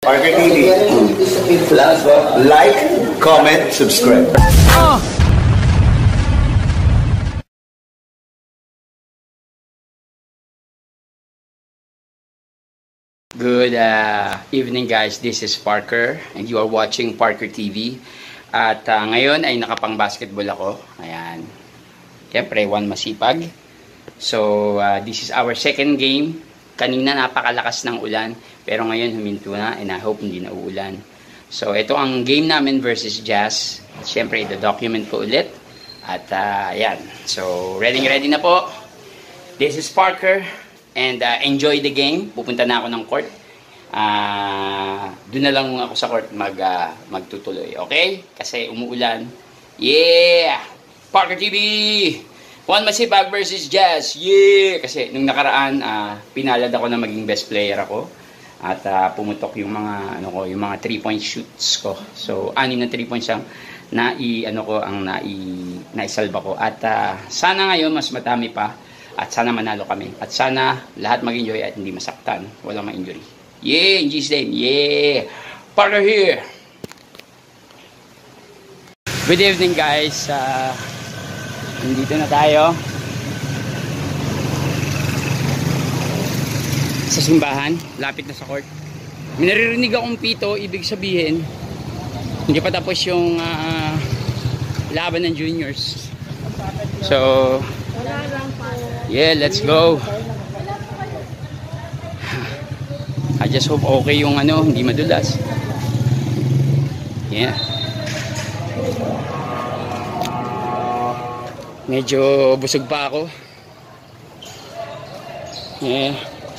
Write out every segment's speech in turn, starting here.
Parker TV. Like, comment, subscribe. Good evening guys, this is Parker and you are watching Parker TV. At ngayon ay nakapang basketball ako. Ayan. Siyempre, one masipag. So, this is our second game. Kanina napakalakas ng ulan, pero ngayon huminto na and I hope hindi na uulan. So, ito ang game namin versus Jazz. Siyempre, i-document ko ulit. At ayan. So, ready na po. This is Parker. And enjoy the game. Pupunta na ako ng court. Doon na lang ako sa court magtutuloy. Okay? Kasi umuulan. Yeah! Parker TV! One Masipag versus Jazz. Yeah! Kasi nung nakaraan, pinalad ako na maging best player ako. At pumutok yung mga yung mga 3-point shoots ko. So, 6 na 3 points ang naisalba ko. At sana ngayon mas madami pa. At sana manalo kami. At sana lahat mag-enjoy at hindi masaktan. Walang ma-injury. Yeah! In Jesus' name. Yeah! Parker here! Good evening guys. Nandito na tayo. Sa simbahan. Lapit na sa court. May naririnig akong pito. Ibig sabihin, hindi pa tapos yung laban ng juniors. So, yeah, let's go. I just hope okay yung hindi madulas. Yeah. Medyo busog pa ako. Yeah.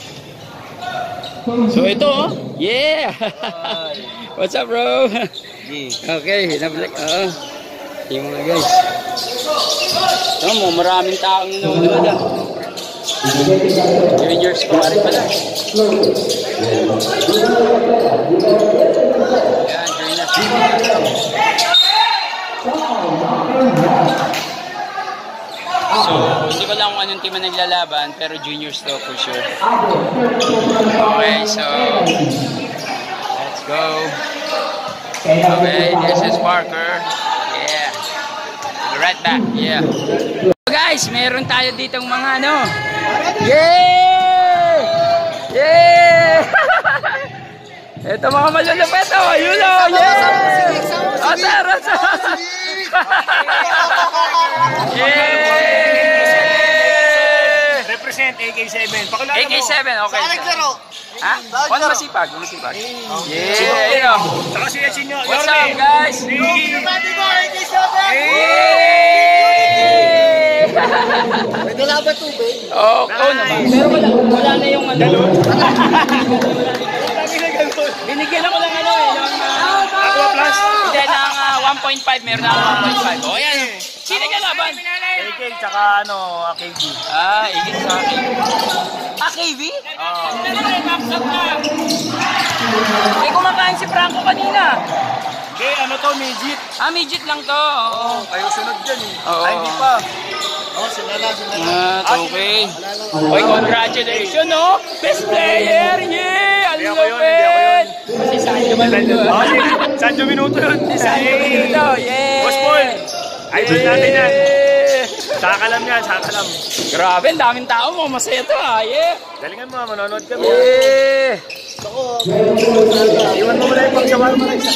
So ito, yeah. What's up, bro? Okay, nabalik. Yung mga guys. Maraming taong nanonood. Juniors pa rin pala. Yan, juniors. So, hindi ko lang kung anong team na naglalaban, pero juniors to for sure. Okay, so let's go. Okay, this is Parker. Yeah. Right back, yeah. Guys, meron tayo ditong mga yeah! Yeah! Ito mga malulupit, yun yeah! Asa! Yeah! Represent AK7. AK7, okay. Saan naglaro? Ha? One masipag. Yeah! Saka si Yachin nyo. What's up, guys? Pati ko, AK7! May dalaban tubig. Oo naman. Pero wala na yung Binigyan ako ng Aqua Plus. Hindi, ng 1.5. Meron na 1.5. O, yan. Sino naglaban? AK, tsaka KV. AK tsaka KV. KV? Oo. Eh, kumakain si Franco kanina. Midget. Midget lang to. Oo. Kayo sunod dyan eh. Oo. Hindi pa. Okay. Oy, congratulations, Best player, yeah! Hindi ako yun. Si Sancho Minuto. Sancho Minuto yun. Si Sancho Minuto, yeah! Boss Paul. Idol natin yan. Sakalam yan, sakalam. Grabe, ang daming tao mo. Masaya to, yeah! Galingan mo, manonood kami. Yeah! Iwan mo muna yung pagsawal mo lang sa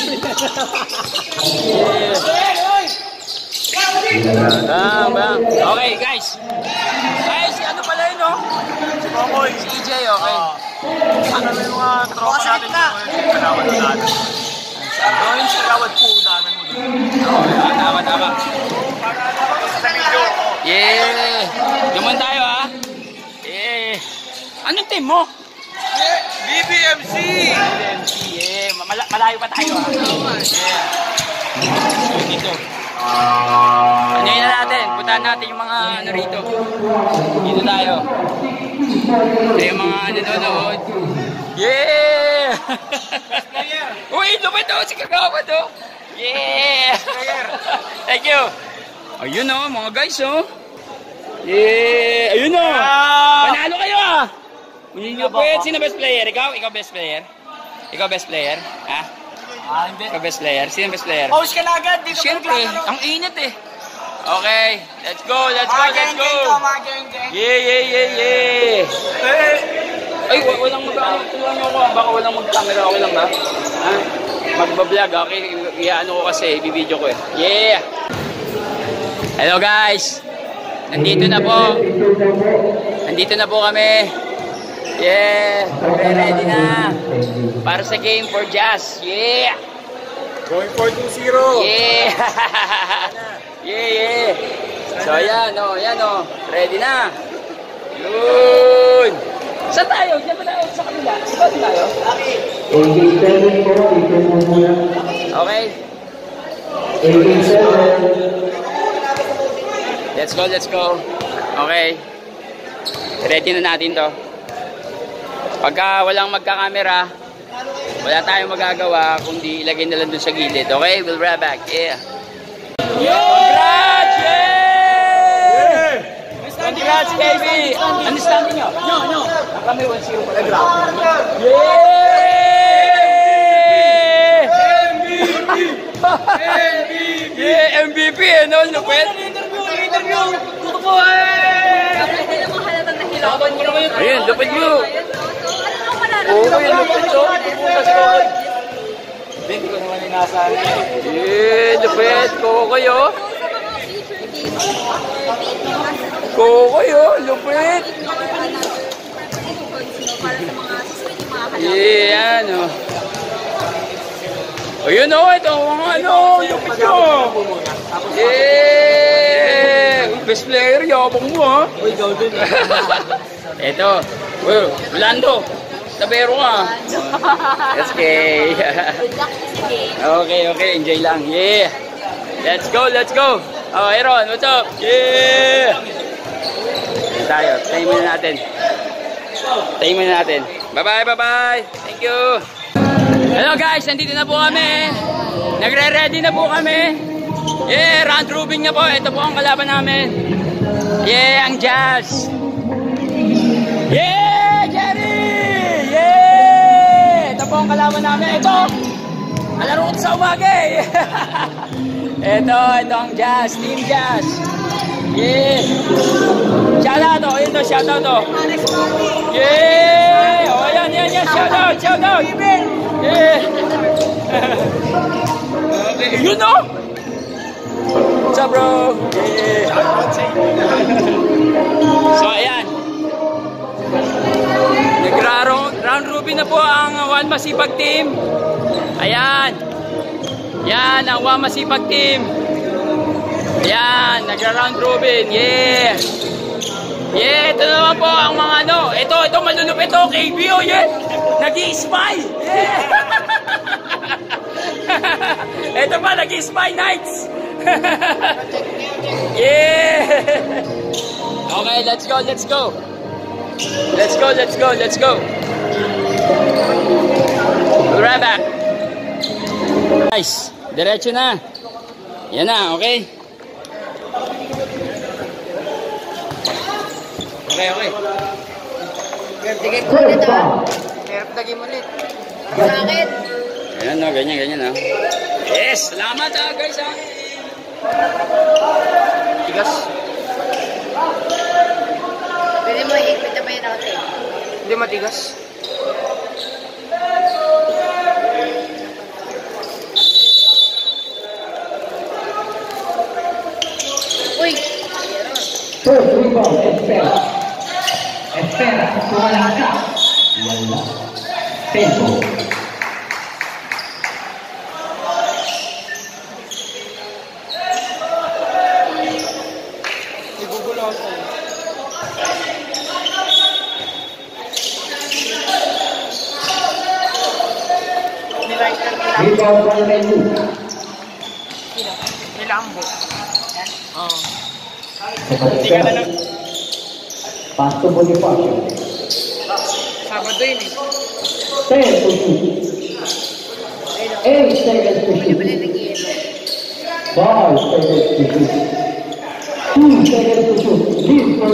Okay, guys. Guys, ano pala yun, Si Kokoy. Si EJ, okay. Ano yung mga tropa natin yung kalawan na natin. Gawin siya kawad po, danan mo doon. Tama. Sa video. Yeah! Duman tayo, Yeah! Anong team mo? BBMC! Yeah! Malayo pa tayo, Yeah! So, dito. Ano yun na natin? Puntahan natin yung mga rito. Dito tayo. Ito yung mga nanonood. Yeah! Uy, lupit si Kagawa to. Yeah! Thank you. Ayun mga guys Yeah! Ayun Panalo kayo Hindi nyo pwede. Sino best player? Ikaw best player? Ikaw best player? Ha? Hindi. Ikaw best player? Sino best player? Pause ka na agad. Dito ka Siyempre, maglalaro. ang init eh. Okay, let's go, let's go, let's go. Mga geng-geng. Yeah. Ay, walang mag-ano. Tulungan niyo ako. Baka walang mag-camera. Okay lang ba? Ha? Magbablog, okay? Iyaano ko kasi, ibibideo ko eh. Yeah! Hello guys! Nandito na po. Nandito na po kami. Yeah! Ready na. Para sa game for Jazz. Yeah! Going for 2-0. Yeah! Yeah! So yan o. Ready na. Yun! Saan tayo? Diyan ba tayo? Sa kanila? Saan tayo? Okay. Let's go. Okay. Ready na natin to. Pagka walang magkakamera, wala tayong magagawa kundi ilagay na lang dun sa gilid. Okay? We'll be right back. Yeah. Congrats! Yeah! Congrats, baby! Understanding nyo? No. Kami 1-0 pala. Yeah! Yeah, MVP eh, no? Lupit? Interview! Tuto po eh! Ayun, lupit mo! Oo, yung lupit to. Hindi ko naman inasahan. Yeah, lupit. Kokoy oh. Kokoy oh, lupit. Yeah, ano. Ayun oh, ito mga ano, lupit nyo. Yeah, best player, yabang mo ha. Uy, go dun. Ito, Rolando. Tabero ka. Let's go. Okay, enjoy lang. Yeah. Let's go. Oh, Aaron, what's up? Yeah. Yan tayo. Tayo muna natin. Bye-bye. Thank you. Hello guys, nandito na po kami. Nagre-ready na po kami. Yeah, round robin na po. Ito po ang kalaban namin. Yeah, ang Jazz. Yeah, Jerry! Yeah! Ito po ang kalaban namin. Ito! Alaro ko sa umaga eh! ito ang Jazz. Team Jazz. Yeah! Shoutout to! Ito, shoutout to! Yeah! O, yan! Shoutout! Yeah! Okay. Yun o! What's up, bro? Yeah! So, ayan. Round robin na po ang One Masipag Team. Ayan. Yan ang One Masipag Team. Ayan, nagra-round robin. Yeah. Yeah, ito naman po ang mga ano. Ito malulupit ito. KB, oh, yeah. Nag-i-spy. Yeah. Ito pa, nag-i-spy nights. Yeah. Okay, let's go. We'll be right back. Guys, diretso na. Yan na, okay? Okay. Tigay ko ulit ha. Hirap dagim ulit. Sa akin. Ayan no, ganyan no. Yes, salamat guys ha. Tigas. Pwede mo i-ikpit na ba yun natin? Hindi matigas. Uy! First rebound, Espera, wala ka. Tempo. Igugulo ako. Rebound from Mendu. Nilambo. Oo. Hindi ka na lang. Pass to Bonifacio. Sabado yun eh. 10 to 2. 8 seconds to shoot. 5 seconds to shoot. 2 seconds to shoot. Lead for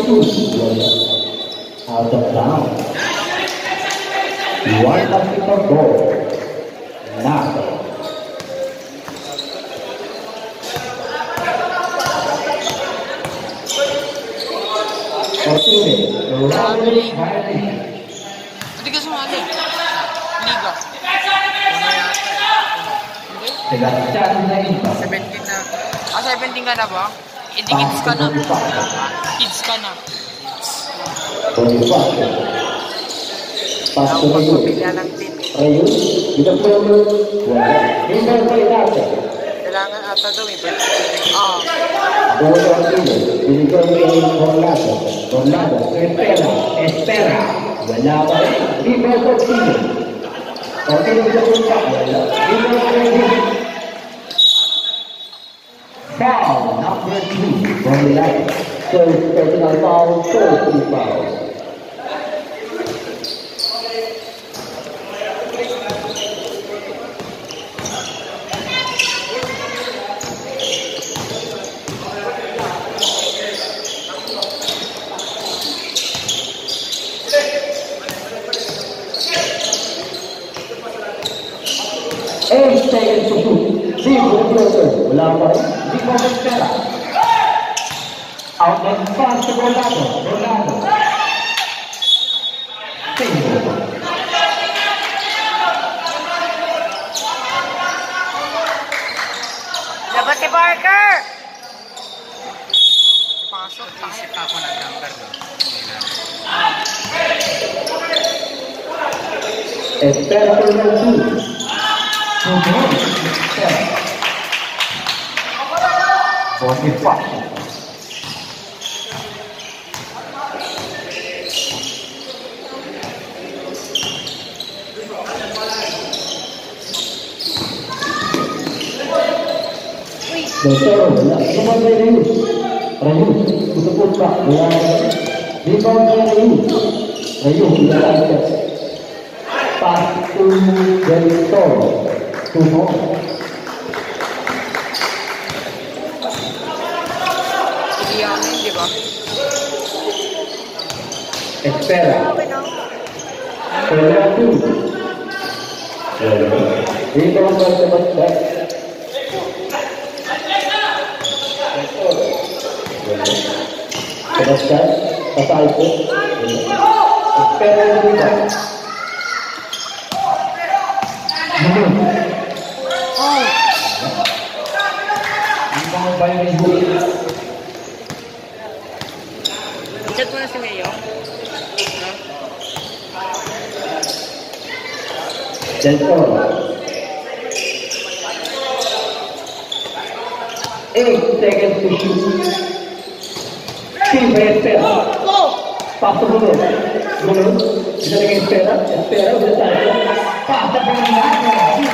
2. Out of bounds. One basketball goal. Traveling Hardy. Hindi ka sumali. Liga. Hindi? Sebastian Naimpa. 17 na. 17 ka na ba? Hindi kids ka na. Kids ka na. Bonifacio. Pasto Rayo. Pagpapilya ng team. Rayo. Dito po yung River Pairate. Kailangan ata daw eh. Oo. Puro Aquino. Binigay kay Orlando. Orlando. Espera. Espera. Wala pa rin. River Porcino. Porcino sa punta. Wala. River Porcino. Foul number 2 from the line. First personal foul, first free foul. Eight seconds to shoot. Zero closer. Wala pa rin. Zero Vespera. Out and pass to Rolando. Rolando. Single. Dapat si Parker! Pasok. Isip ako ng number no? Espera por el sur. Espera. Bonifacio. Tercero, nomor Rayu. Rayu, untuk putra. Rebound Rayu. Rayu, tidak. Pas to Del Toro. Tumo. Hindi ako yun, di ba? Espera. Espera tú. Rebound para Sebastián. Sebastián, pasal po. Espera yung rebound. Oh! Rebound by Rayu. Chat mo na si Mayo. Del Toro. 8 seconds to shoot. Silva espera. Paso Bruno. Bruno. Bisa lagi espera. Espera. Udah tahu. Pasa por el lado.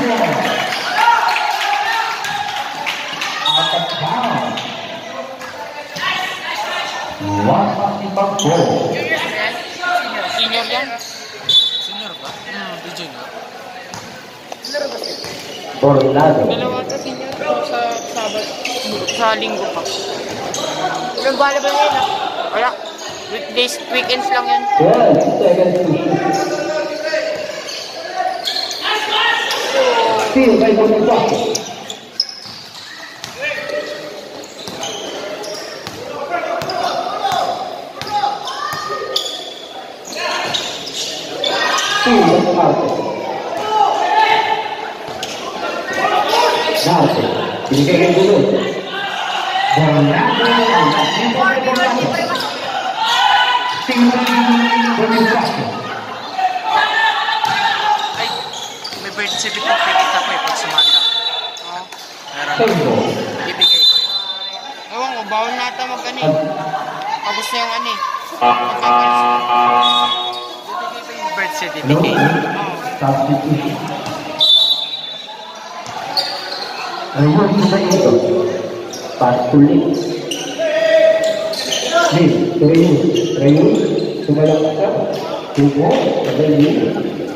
Out of bounds. One basketball goal. Senior yan? Senior ba? Di junior. Orlando. Dalawa ito senior sa Sabat. Sa linggo pa. Nag-volleyball na yun ah. Wala. Weekdays, weekends lang yan. 12 seconds to shoot. Steal by Bonifacio. Steal by Marte. Marte. Binigay kay Bruno. Orlando. Steal by Bonifacio. Ay, may birth certificate ako eh pag sumanda. Oo. Meron. Single. Ibigay ko yun. Ewan ko, bawal nata mag-ano eh. Pagos na yung ano eh. Ibigay ko yung birth No, certificate. substitution. Ayun, sa ito. Pass to Lee. Lee, to Rayu. Rayu, sumalang ka. Tubo, sabay Lee.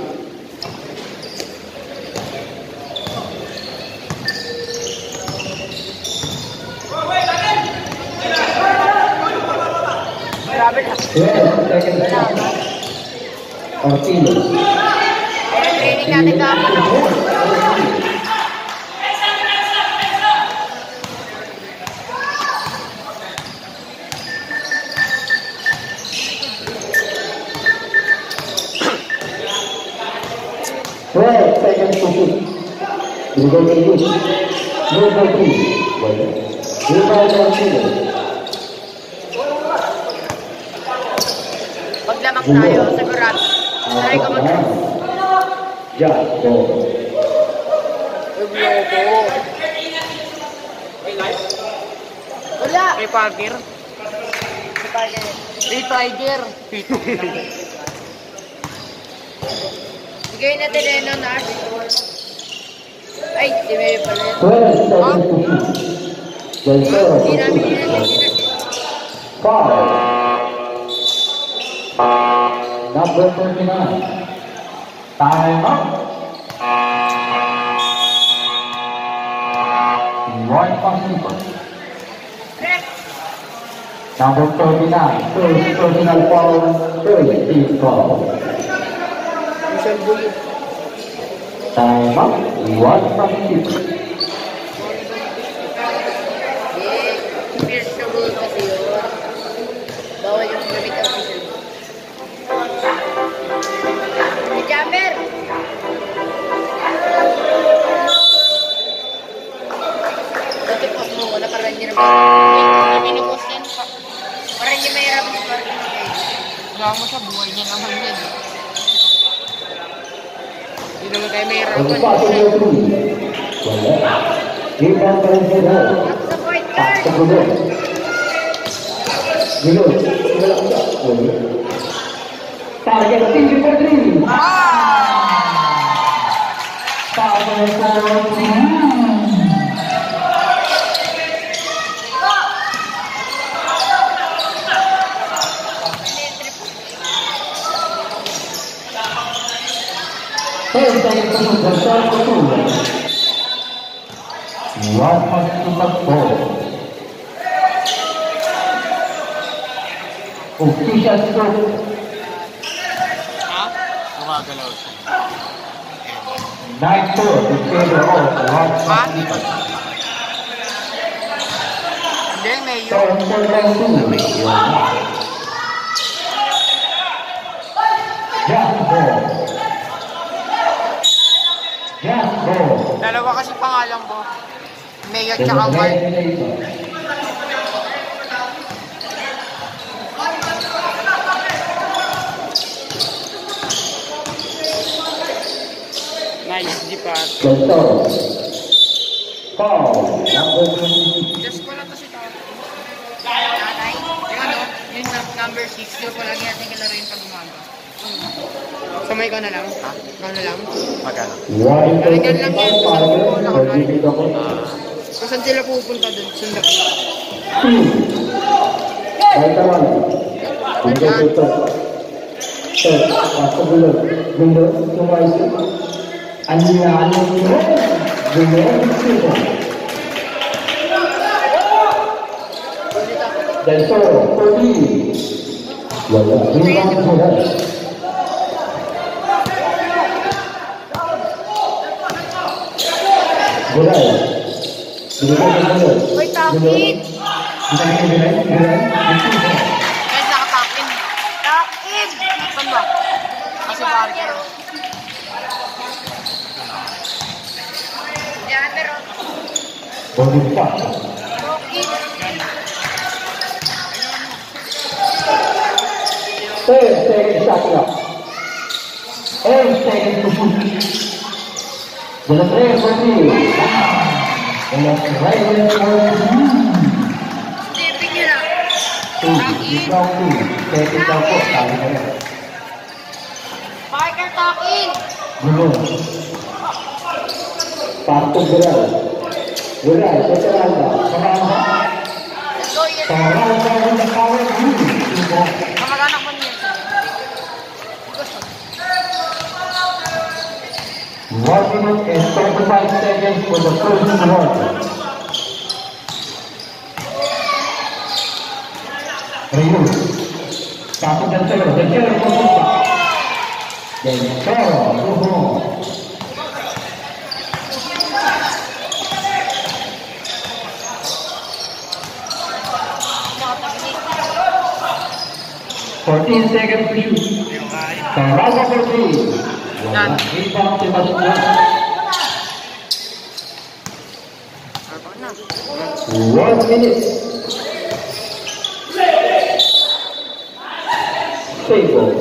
Grabe na. 12 seconds shot. Ortino. Training natin dapat ako. seconds to shoot. Binigay kay Yus. Number 3. Wala. Rebound ng Chile. Pag lamang tayo, sigurado. Sanay ka mag- Just ball. Wala! May Parker. May Tiger. Bigay natin eh, no, Nash? Ay, si May pala. 12 seconds to shoot. Del Toro Hindi to namin shoot. yun. Foul. Number 39. Time up. One Pacific. Number 39. First personal foul. First team foul. Time up. One Pacific. Eh, pierce the rule kasi yun. Bawal yung gamit ang official rule. May jumper! Dati post mo, wala para hindi naman. Kami ni post yan. Para hindi mahirap sa parking. Wala mo sa buhay niya naman yan. Hindi naman tayo mahirap. Impossible three. Wala. Rebound pa rin si Hall. Sa point Pass guard! to Bruno. Bruno. Wala siya. Wala. Target team for three. Power for three. First time to shoot the shot for two. One pass to the ball. Official stroke. Ha? Gumagalaw siya. 9-4 in favor of one Ha? Pacific. Hindi, Mayo. Turn for them two. Just ball. Just ball. Dalawa kasi pangalan ko. Mayo There's tsaka a Mark. elimination. Nice, di pa. Del Toro. Foul. Number 26. Just ko lang to si Tata. Tatay? Yung ano? Yung number 6. Yung ko lagi natin kalaruin pag umaga. Samay ko na lang. Ha? Ikaw na lang. Magkano? One Lalagyan lang yan. power for David Ako. Kung saan sila pupunta dun? Sundok. Right one. Bigay ito. Sir, pasok ulo. Gulo, tumaisi. Ano nyo? Gulo, sino? Del Toro, 40. Wala. Rebound po yan. Gulay. Binigay ko gulo. Uy, Takit! Binigay. Guys, nakatakin. Takit! Saan ba? Kasi Parker. Jumper, oh. Body pass. Takit! Third second shot clock. 8 seconds to shoot. Dala 3 for 3. Dala right for 2. Tipping nila. Ikaw 2. Second daw po. Sabi na yan. Parker, Takit! Gulo. Parto Gural. Gural. Sa Saranda. Saranda. Go, yes. Saranda with the power. Kamag-anak mo niya. 1 minute and 25 seconds for the closing quarter. Reyes. Pasok Del Toro. Del Toro pupunta. Del Toro. Luho. Fourteen seconds to shoot. Sarada for three. Rebound si Pascual. 1 minute. Table.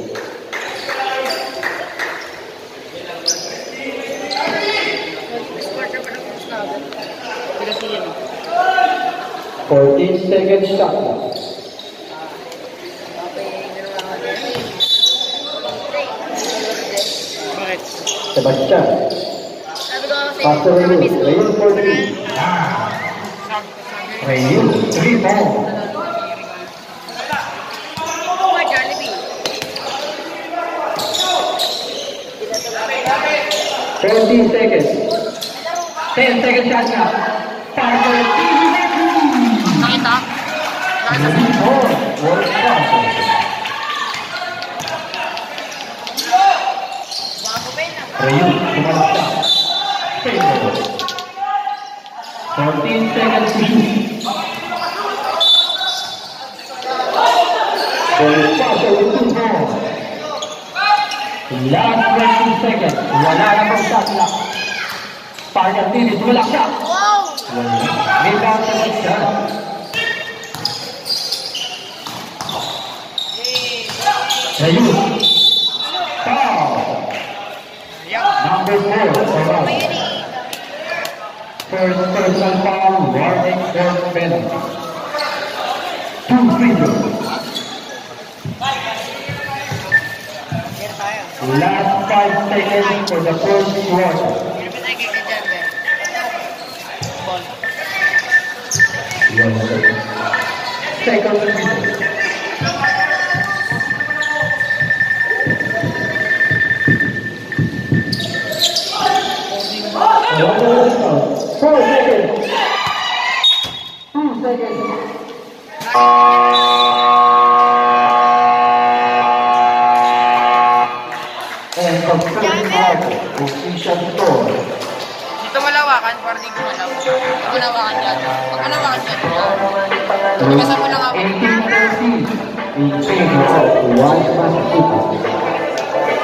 Pinasiyan. 14 seconds shot clock. Bakit? Sebastian. Sabi ko kasi, Pastor Rayu. Rayu for 3. Rayu, 3 ball. oh, Jollibee. 14 seconds. 10 seconds shot clock. Parker. Nakita? Oh, work Parker. Rayu, kumalas siya. Table. 14 seconds to shoot. For Parker with 2 balls. Last 20 seconds. Wala na pang shot clock. Parker finish. Wala siya. Wow! Rebound sa siya. Rayu. Foul. Number 4 for us. First personal foul. Warning for penalty. 2 free throws. Last 5 seconds for the first quarter. Second free throw. Four seconds. 2 seconds. And confirmed out. Official score. Dito malawakan, para di gumalaw. Pag gulawakan dyan. Pag gulawakan dyan. Ibigasan mo lang ako. 18-13 in favor of White Massachusetts.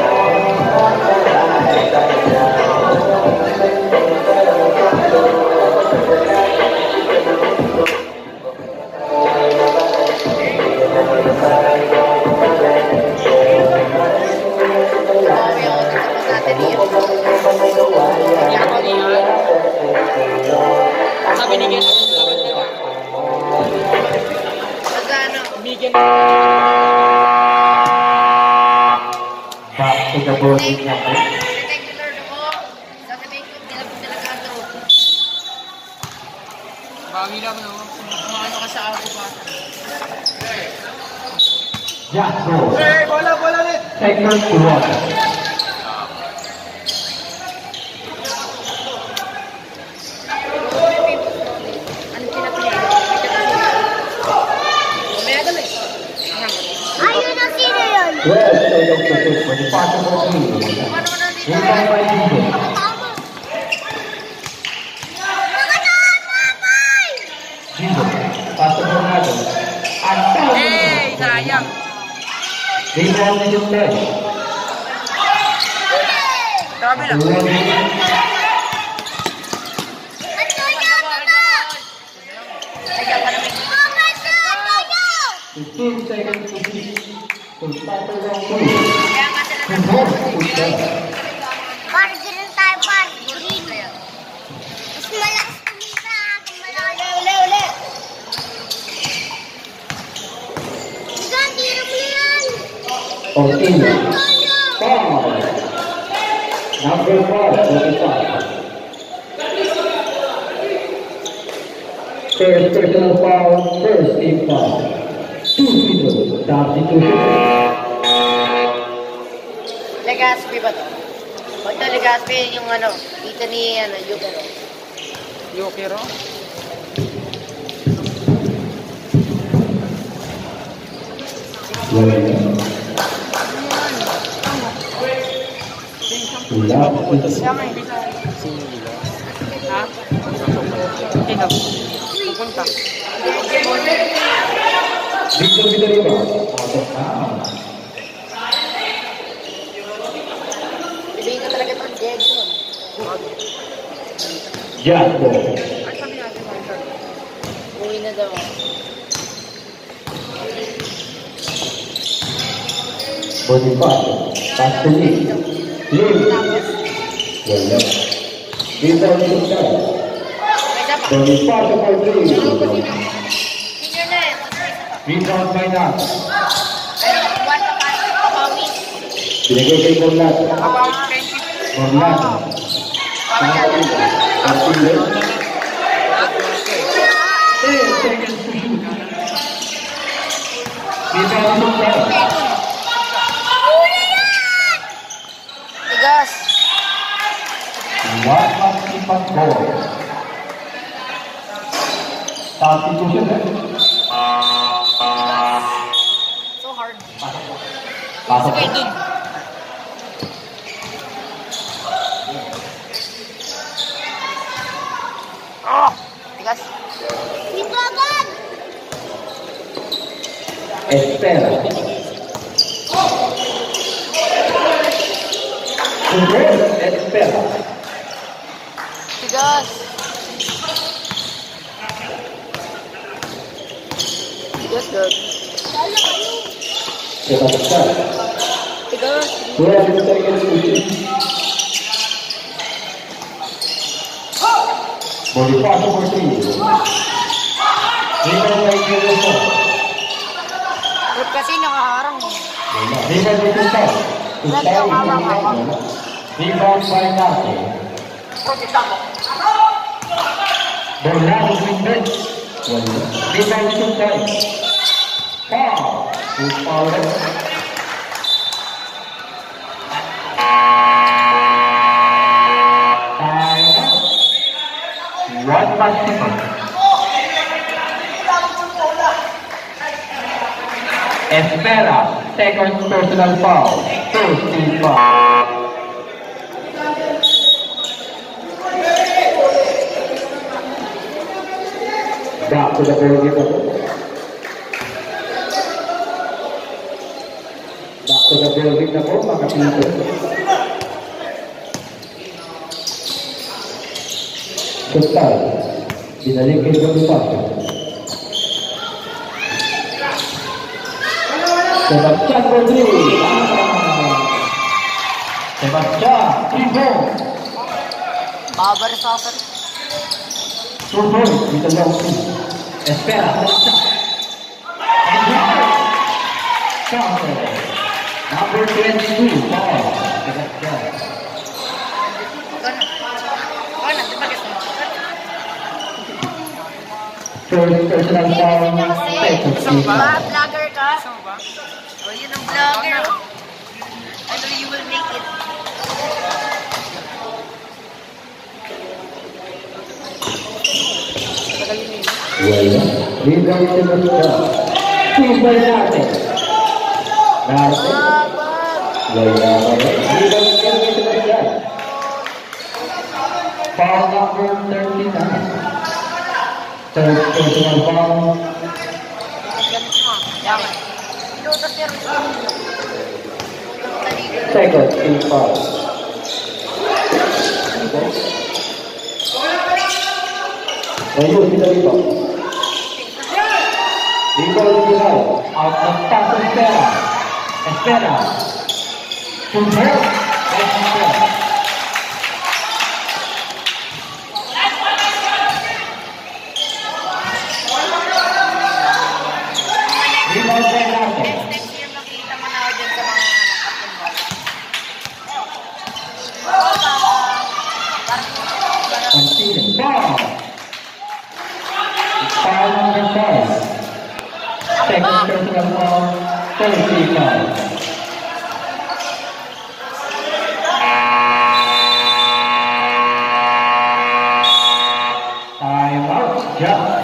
Bawi ako dito pa natin dito. Hindi ako niyan. Sabi ni Ken, laban na lang. Basta ano, bigyan Back to the boarding number. thank you Lord ako. Sasabihin ko, talaga ito. Bawi lang no. Kumano ka sa ako pa. Jackson. Bola ulit! Second quarter. Ano pinapili? Mamaya dali. Ayun na sino yun? 12 seconds to shoot for the possible lead. Ano na dito? Rebound by Gigo. Gigo. Possible natin. At foul. Hey, sayang. Rebound na yung leg. Grabe lang. 15 seconds to shoot. To start the round two. Kaya nga sila To hold the shot. Parang ganun tayo, parang green. Mas malakas kumita. Uli. Hanggang, tira mo yan. Continue. Foul. Number 4, 45. First personal foul, first team foul. 2 free throws. Substitution. Legaspi ba to? Pag na Legaspi yung ano, dito ni Yukiro. Yukiro? Sama yung bisa. Ha? Sino? Pupunta. Victor Vidariba. Out of town. Sabihin ko talaga itong Diego. Jack ball. Ay, sabi natin, Marshall. Uwi na daw. Bonifacio, Pastini, Lim, wala. Rebound Sultan, Bonifacio for 3. Senior na eh. Rebound by Nat. Buwan ka pa. Kapawi. Binigay kay Borlata. Borlata. Pastini. 10 seconds to shoot. Rebound Sultan. Tigas. One must keep on ball. Substitution. So hard. Pasok. Sige, dun. Tigas. Dito agad. Espera. Espera. Tigas. Tigas, good. Sebastian. Tigas. 12 seconds to shoot. Bonifacio for 3. Rebound by Jerusalem. Ba't kasi nakaharang eh. Rebound by Sultan. Rebound by Nate. Borlado with net. Rebound Sultan. Foul. Who's fouled? One maximum. Espera, second personal foul. First team foul. Back to the ball game. Back to the ball game na po, mga pinto. Sultan, binalik kay Bonifacio. Sebastian Rodriguez. Sebastian, Ivo. Babar sa akin. Turbo, dito lang po. Espera, Sebastian. Counter. Number 22, foul. Sebastian. First personal foul, second team foul. Vlogger ka? Oh, yun ang vlogger. I know you will make it. Wala. Rebound Sebastian. Super natin. Natin. Wala. Rebound Sebastian. Foul number 39. Third personal foul. Second team foul. Ayun, sila dito. Rebound Bilal. Out of pass Espera. Espera. Super. Espera. Rebound Bernardo. Makita mo na ako dyan sa mga Continue. Foul. Foul number 5. Second personal foul. Third team foul. Time out. Just.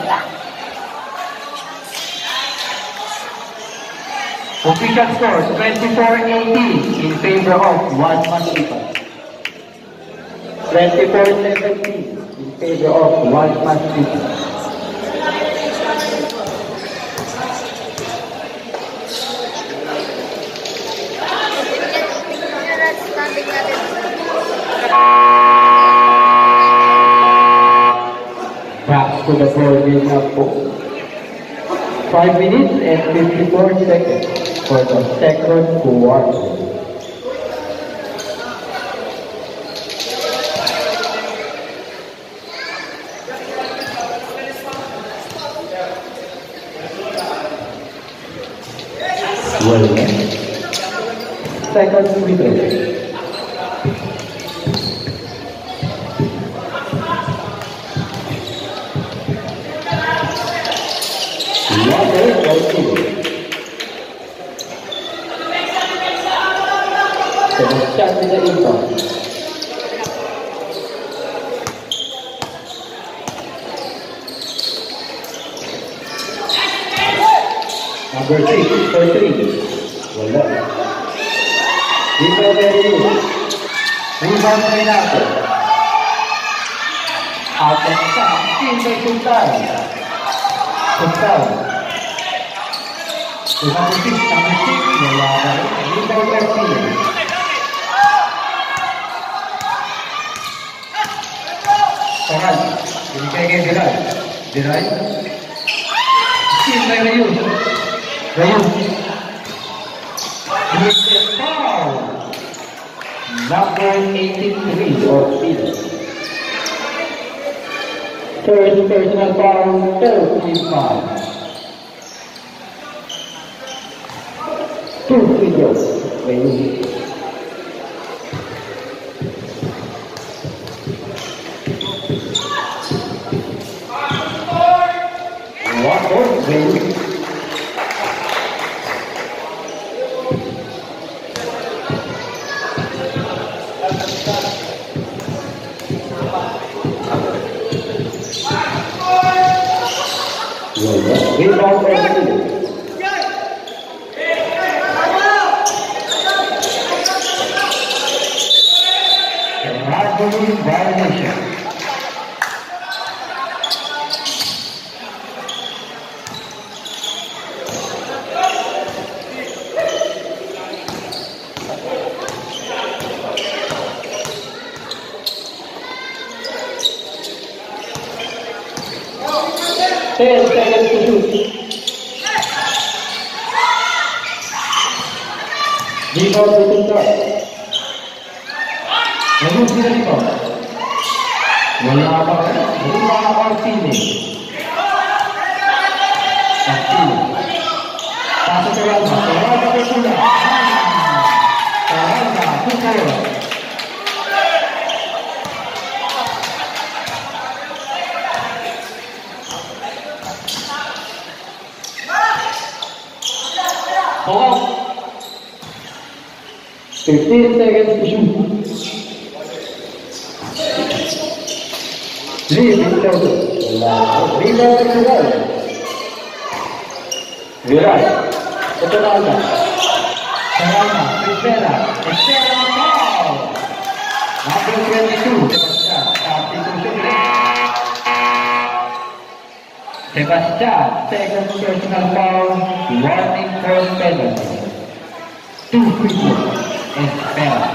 Official score 24-18 in favor of one Masipa. 24-17 in favor of one Masipa. Standing natin. Back. to the floor game up po. 5 minutes and 54 seconds for the second quarter. Second free throw. Sebastian tidak imbang. Number 6 for 3. Wala. Dito very good. Rebound Renato. Out and shot. Teammate Sultan. Sultan. Number 6. Wala ba? Rebound Garcia. Taran. Binigay kay Diray. Diray. Teammate Rayun. Rayun. Number 83 or field. First personal foul, 35. 2 free throws. One more. Rebound for two. Rivalry violation. Ten seconds to shoot. Rebound to Sultan. Namun tidak rebound. Wala pa. Rebound Orsini. Orsini. Pasok ke Ralma. Ralma ke Sultan. Ralma. Sultan. Oh. 15 seconds to shoot. Lead in total. Rebound to Viral. Viral. Etonalda. Saralma. Estera. Estera foul. Number 22. Sebastian. Second personal foul. Warning first penalty. 2 free throws. Espera.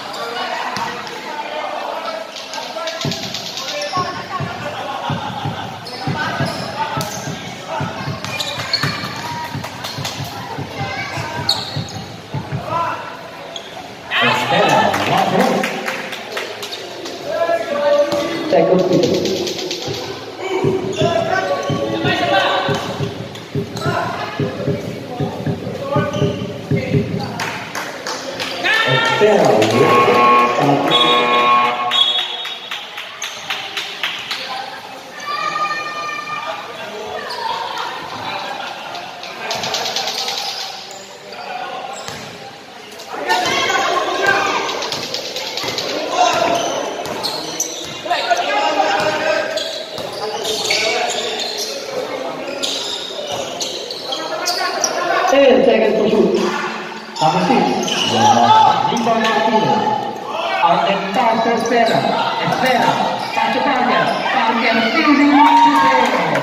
Espera, one. Second free throw. Seconds to shoot. Number 6. Rebound Martino. Out and pass to Espera. Espera. Pass to Parker. Parker feeding to Taylor.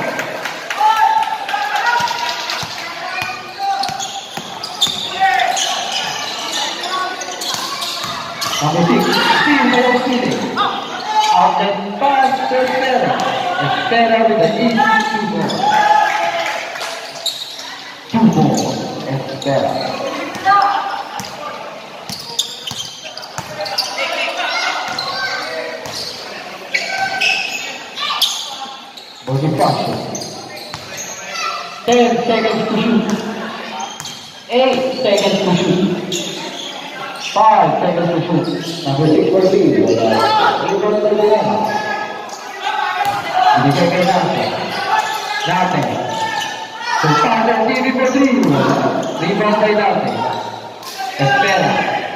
Number 6. Team Martino. Out and pass to Espera. Espera with the easy 2-ball. Espera. Bonifacio. 10 seconds to shoot. 8 seconds to shoot. 5 seconds to shoot. Number 6 for B. Rebound by Diana. Binigay kay Nate. Nate. So, Father TV for 3. Rebound by Nate. Espera.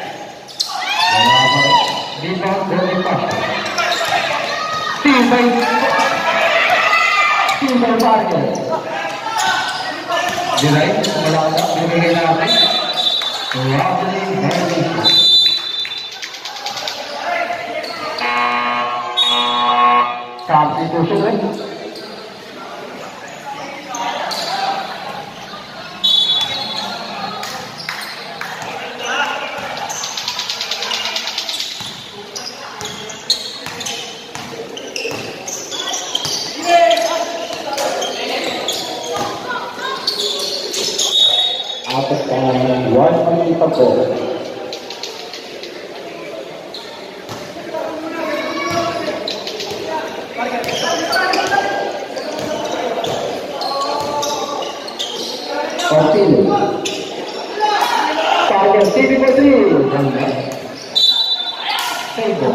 Rebound Bonifacio. Team by Parker. Diray, malaka, binigay natin. Traveling violation. Substitution rin. Out of time, 1 minute ago. Continue. Target TV for 3. Table.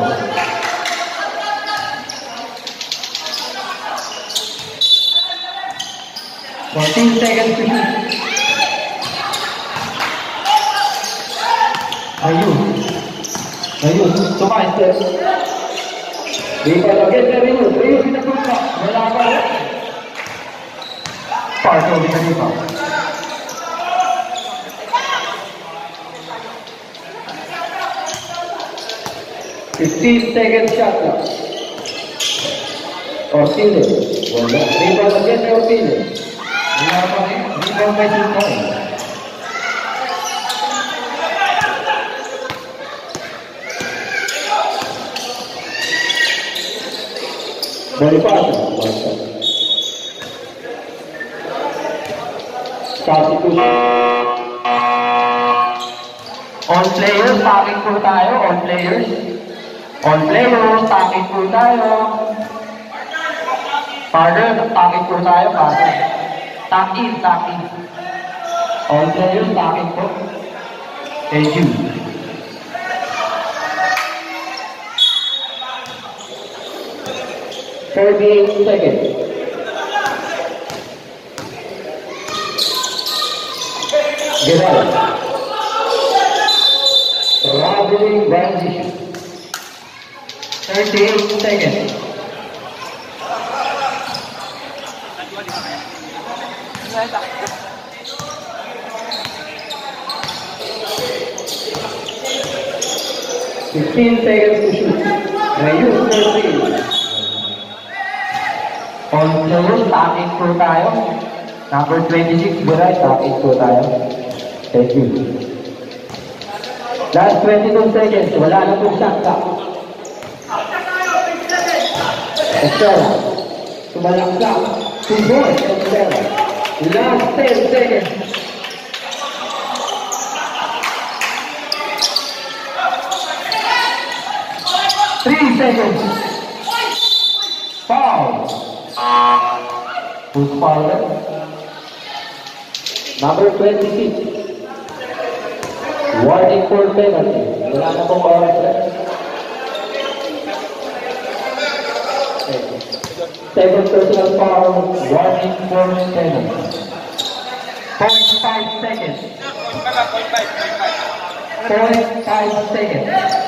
14 seconds to shoot. Ayun, tumakas. Rebound again by Ayun pinagpunta. Wala pa rin. Parker with the rebound. 15 seconds shot clock. Ortile. Wala. Rebound again by Ortile. Wala pa rin. Rebound by Tutoy. Bonifacio. Substitution. On players, taking po tayo. On players. On players, taking po tayo. Father, taking po tayo. Father. Taking. On players, taking po. Thank you. $38 seconds. Get out. Traveling violation. 38 seconds. $15 seconds to shoot. Ayun, 13. On players, taking po tayo. Number 26, Biray, taking po tayo. Thank you. Last 22 seconds, wala na pong shot clock. Estela, sumalaksak. 2 boys, Estela. Last 10 seconds. Three seconds. Foul. Who's foul? Number 26. Warning for penalty. Wala na pong oras na. Second personal foul. Warning for penalty. 0.5 seconds. 0.5 seconds.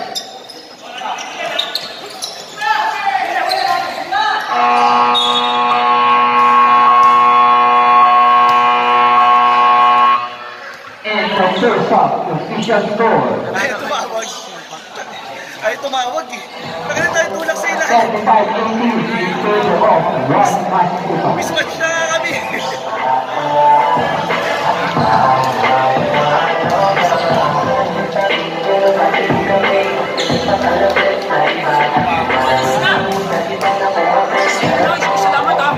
And from first up, the official score. Ay, tumawag eh. Bakit tayo tulak sa ilalim? 75-18 in favor of one match. Mismatch na nga kami. Salamat ah.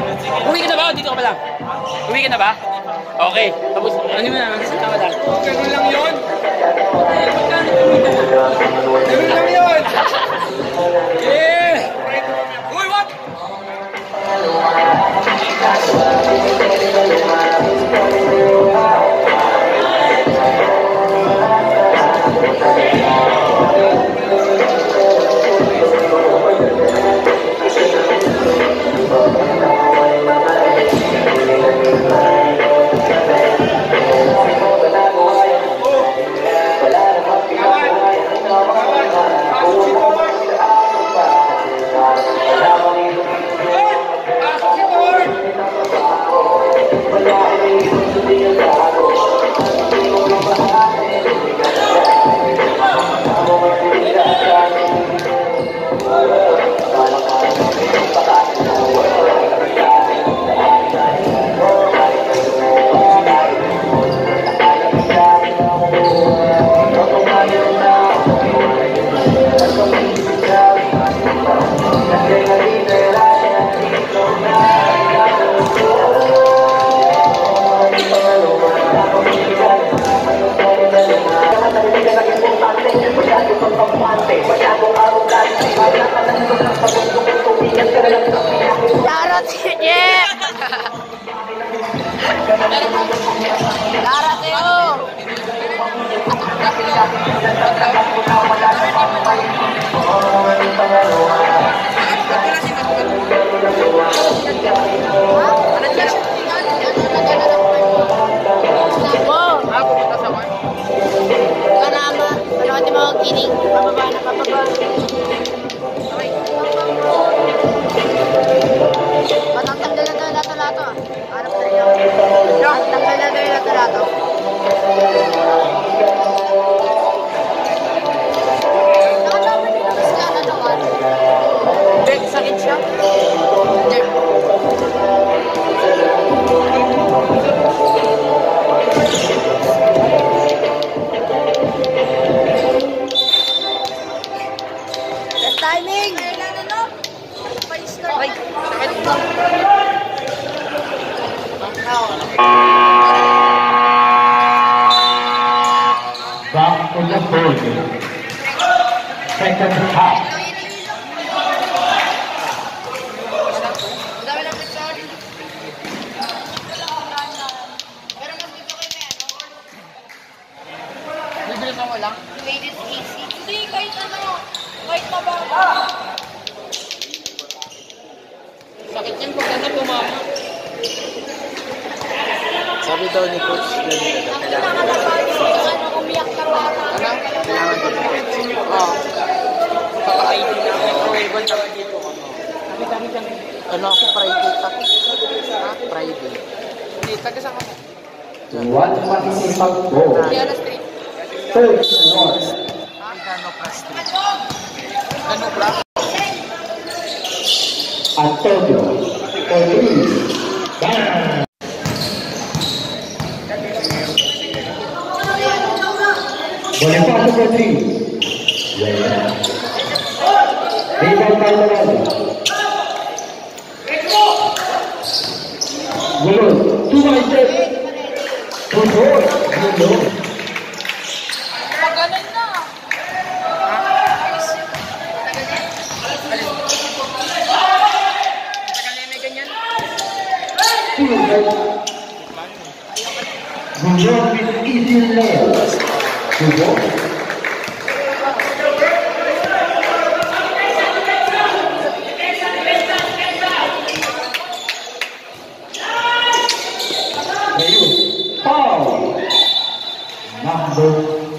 Uwi ka na ba? Okay. Tapos, ano mo na? Saan ka ba dahil? Ganun lang yun. Ganun lang yun. Yeah! Uy, what? Darat, yeah! Darat, kidding. Pababa na, pababa. Okay. Patanggal na tayo lato-lato. Harap na rin ako. Patanggal na tayo lato-lato. Nakatawa niyo mas ka na naman. Dek, sakit siya? Dek. Timing! Ay, sakit lang. Back to the board. Second half. Dami lang picture. Pero mas gusto ko yung Bibilis ako lang. made it easy. Hindi, kahit ano. Kahit na ba? Sakit yan pag nasa tumama. Sabi daw ni Coach, Ang pinakalaban yung ano, umiyak ka ba? Ano? kailangan ko ng pencil. Oo. Pagka-ID na ako. Microwave tsaka dito. Dami. Ano ako, private ako. Ha? Private. Hindi, taga-saan ka? One participant goal. Diana Street. First one. Gano plastic. Ano ba? Antonio. For three. Bang! Bonifacio for three. Yeah. Rebound by Morales. Gulon. Two by set. Two four. Gulon. Magaling na. Tagal na may ganyan. Gulon with easy layup. Gulon. Foul. Number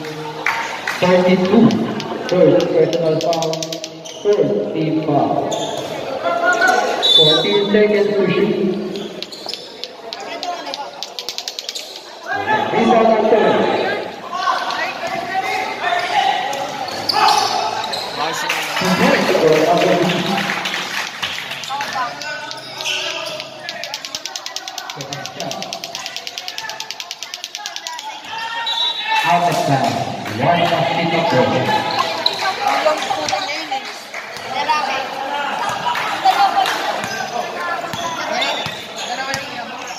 32. First personal foul. First team foul. 14 seconds to shoot. Rebound Antonio. Two points for Antonio. Out of time. One basket goal. Hanggang puto na yun eh. Lalaki. Dalawa. Dalawa lang yan.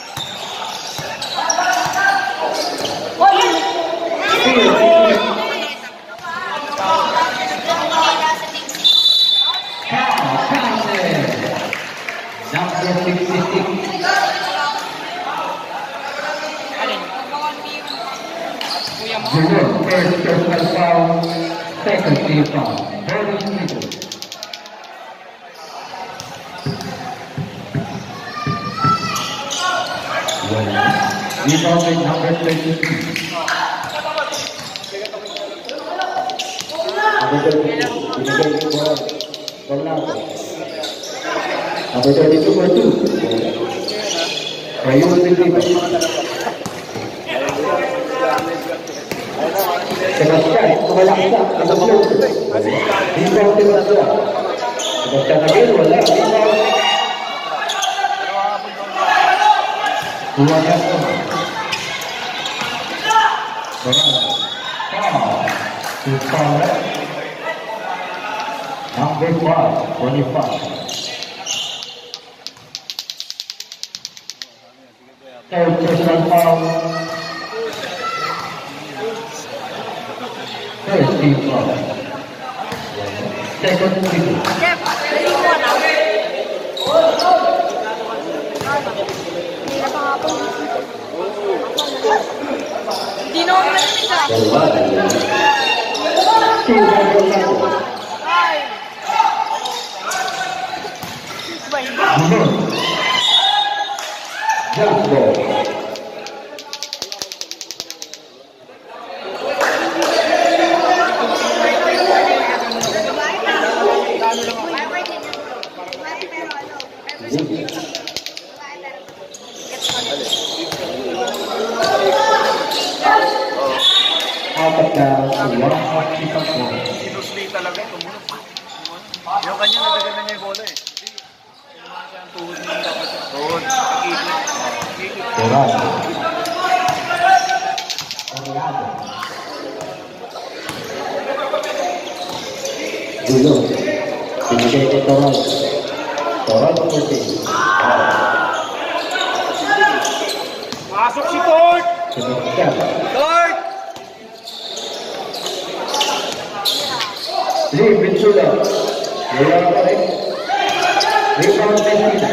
66. Alin? Kuya mo? Junior, first personal foul, second team foul. Boris Nito. Rebounded number 33. Number 32 for 2. Rayun Nito. Sebastian, kumalaksa. Rebound Sebastian. Sebastian again, wala. Rebound. Luar biasa. Number 5, 25. Third personal foul. First team foul. Second team. Jeff, pwede mo na. Hindi na ako narinig ah. Ay! Jump ball. Out of bounds, one more kick up ball. Sinusli talaga ito muna. Yung kanya nagaganda niya yung bola eh. Ang tuhod niya dapat siya. Tuhod. Kikit. Dorado. Dorado. Dulo. Binigay kay Dorado. Dorado po siya. Pasok si Tord! Sebastian. Tord! Lee Vincula. Wala pa rin. Rebound Messina.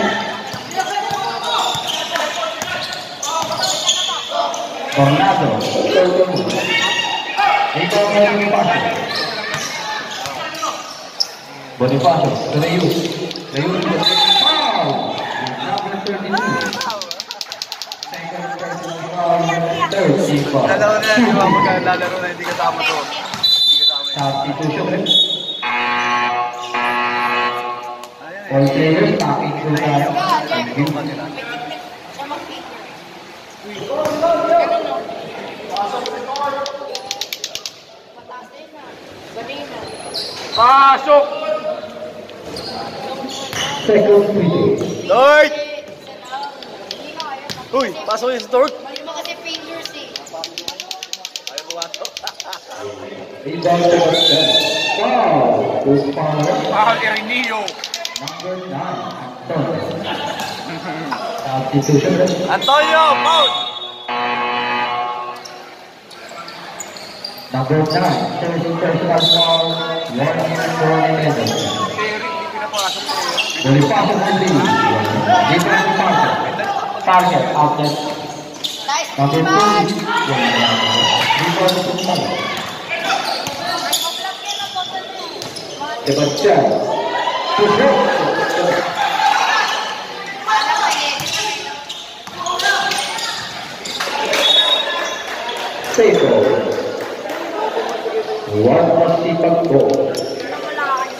Tornado. Rebound Bonifacio. Bonifacio. To Reyes. Reyes to the foul. Number 32. Second personal foul. Third team foul. Dalawa na yan, di ba? Magkalalaro na hindi kasama to. Substitution. All players taking to tayo. Pasok! Second free. Tord! Uy, pasok yun si Tord. Mali mo kasi fingers eh. Ayaw mo pasok. Rebound Sebastian. Wow! Good power. Mahal kay Renillo. Number 9. Antonio. Substitution. Antonio, foul! Number 9. First personal foul. 1 minute for Menendez. Terry, hindi pinapasok ko yun. Bonifacio for lead. Different target. Target outlet. Nice, Number 2. Ivan! Rebound to Mo. Mag-block yan ang bottle mo. Sebastian. To Mo. Wala ka eh. Seiko. One masipag goal. Wala ka.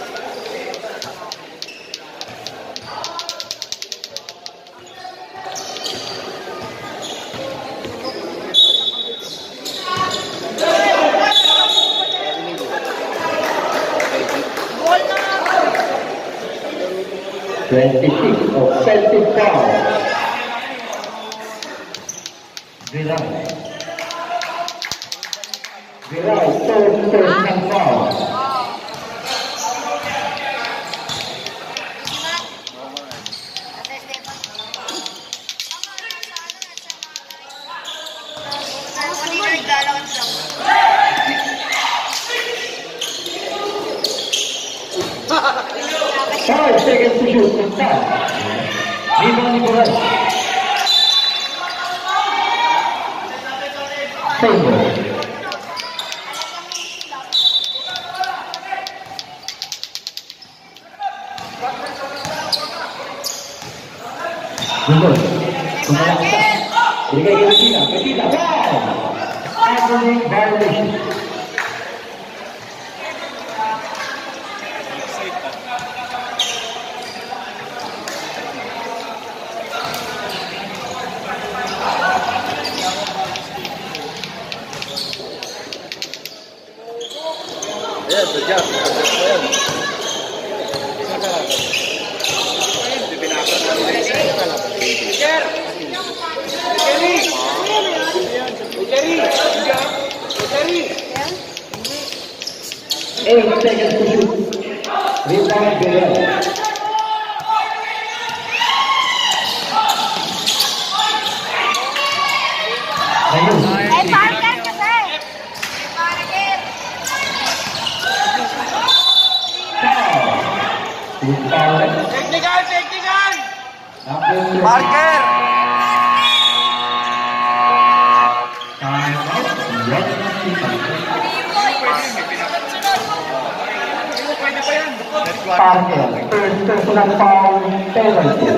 26 offensive foul. Viral. Viral, third personal foul. Five seconds to shoot. Good time. Figueroa. Favor. Gol. Bigay ke Medina. Tackling violation. Yes, sejak. Eight seconds to shoot. Rebound Guerrero. Ayun. Parker kasi. Parker. Technical! Parker. Parker. First personal foul penalty.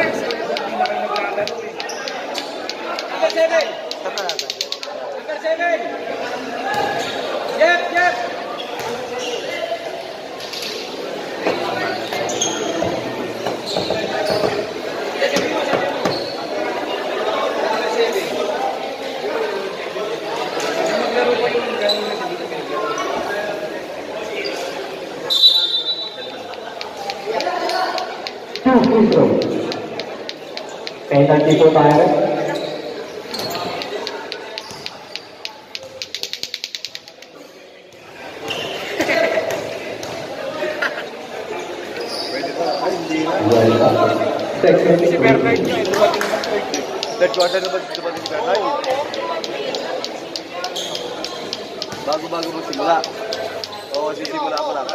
Two free throws. Penalty po tayo. Si Bernard nyo, third quarter na ba dumating si Bernard? Bago-bago magsimula. Oo, sisimula pa lang.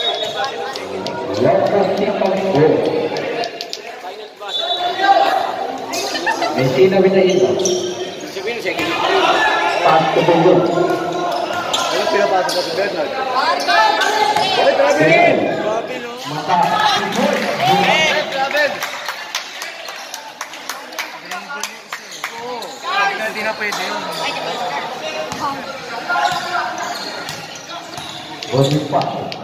Messina Vinaino. Pass to Bogor. Ano pinapasok na si Bernard? Mata. Hindi na pwede yun. Bonus pa.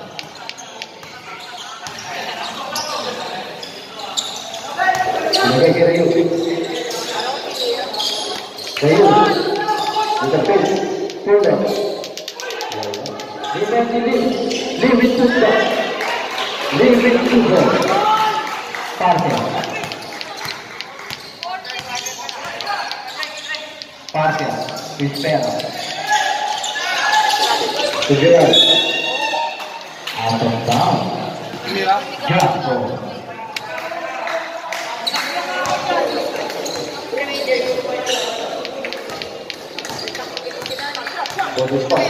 Lagay kay Rayo. Rayo. With the pitch. Corner. Leave it to stop. Leave it to go. Parker. Parker. Espera. Figueroa. Out of town. Jasper. Bonus pa.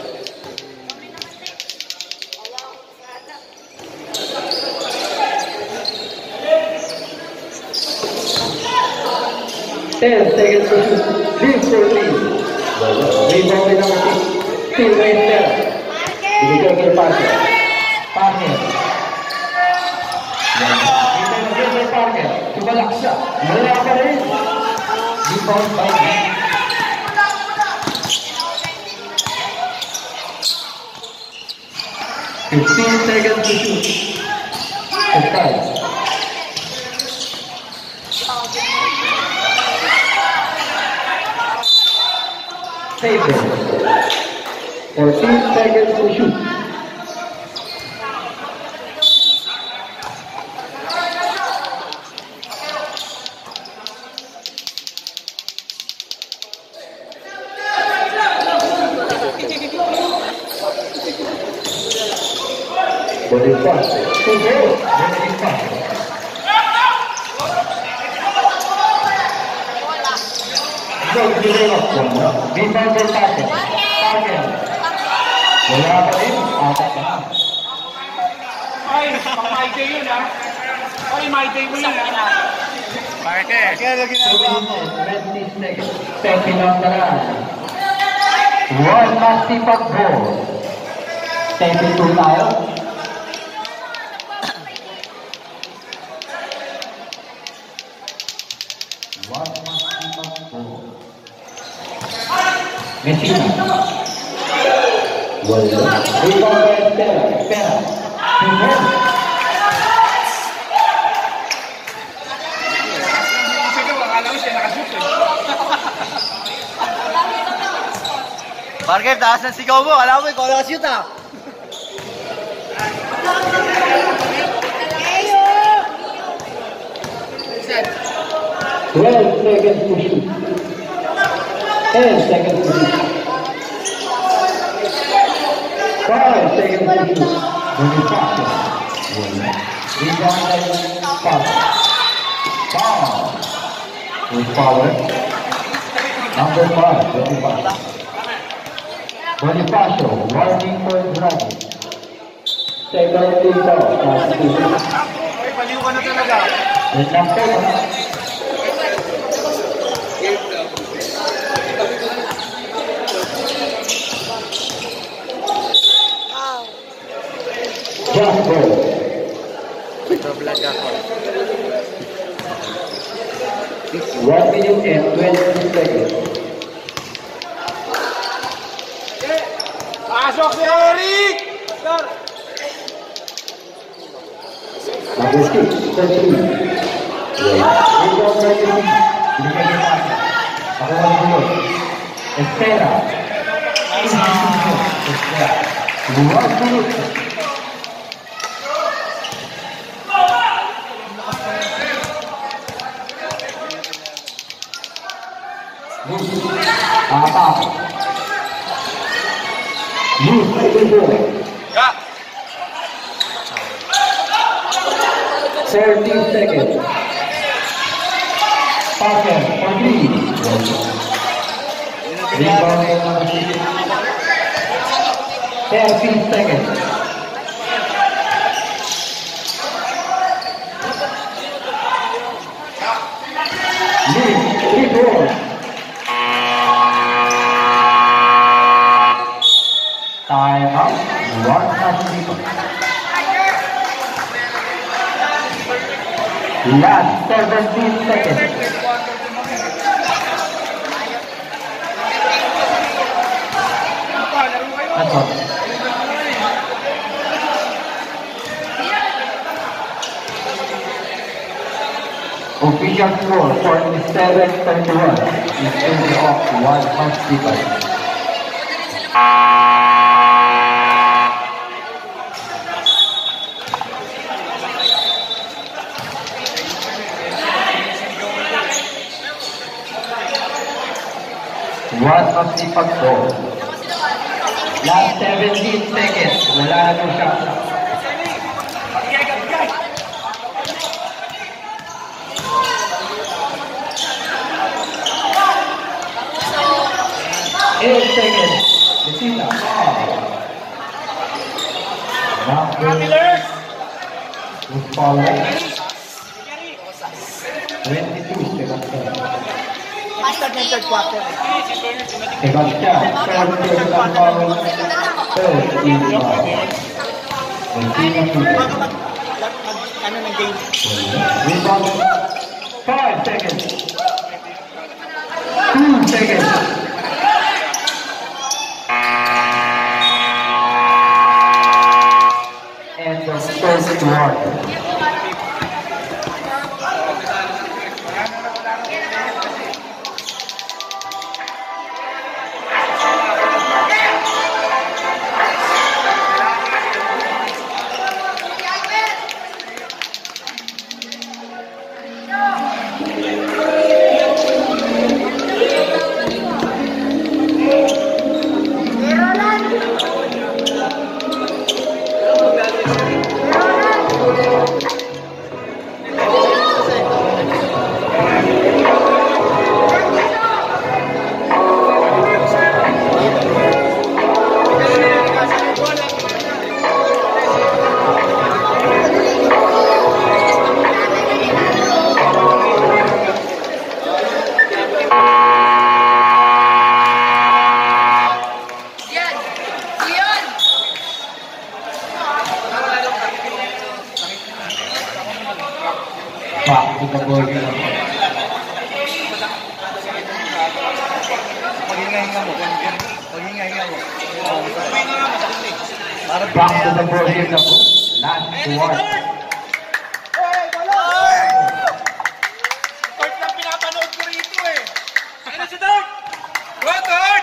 Ten seconds to shoot. Lead for lead. Rebound by number 6. Still right there. Binigay kay Parker. Parker. Binigay kay Parker. Tumalak siya. Wala ka rin. Rebound by 15 seconds to shoot. Five. Save it. 14 seconds to shoot. Body fast. To go. Body fast. Go to the left corner. Rebound by Parker. Parker. Wala pa rin. Apat na. Ay, pang my day yun ha. Ay, my day mo yun ha. Parker, ano ginagawa mo? 20 seconds. Second on the run. One masipag ball. 32 tayo. One masipag ball. Messina. Wala. Rebound by Espera. Espera. Parker, taas ng sigaw mo. Alam mo, ikaw nakashoot ah. Set. 12 seconds to shoot. 10 seconds to shoot. 5 seconds to shoot. Manufacture. Rebound by Power. Power. With power. Number 5, Bonifacio. Bonifacio, warning for driving. Second team foul. Ay, paliw ka na talaga. Wait lang po. Just ball. Nagbablog ako. 1 minute and 20 seconds. Pasok si Eric! Sir! Number 6, 13. Rebound by the team. Binigay niya pa. Ako ang bulot. Espera. Espera. 1 minute. Apat. Use the ball. Ya! 30 seconds. Parker, for 3. Rebound by number 6. 13 seconds. Lead, 3 balls. Time out. 1 minute. Last 17 seconds. That's all. Official score 47-31. In favor of one hospital. One masipag ball. Last 17 seconds. Wala na po siya. Eight seconds. Messina. Number with power. 22 seconds. Sebastian, third person foul, third team foul. Messina Tudor. Rebound. 5 seconds. 2 seconds. And the first quarter. Back to the board na po. Pag-hinga-hinga mo. Pag-hinga-hinga mo. Back to the board na po. Last to one. Court lang pinapanood ko rito eh. Ano si Dart? Go, Dart!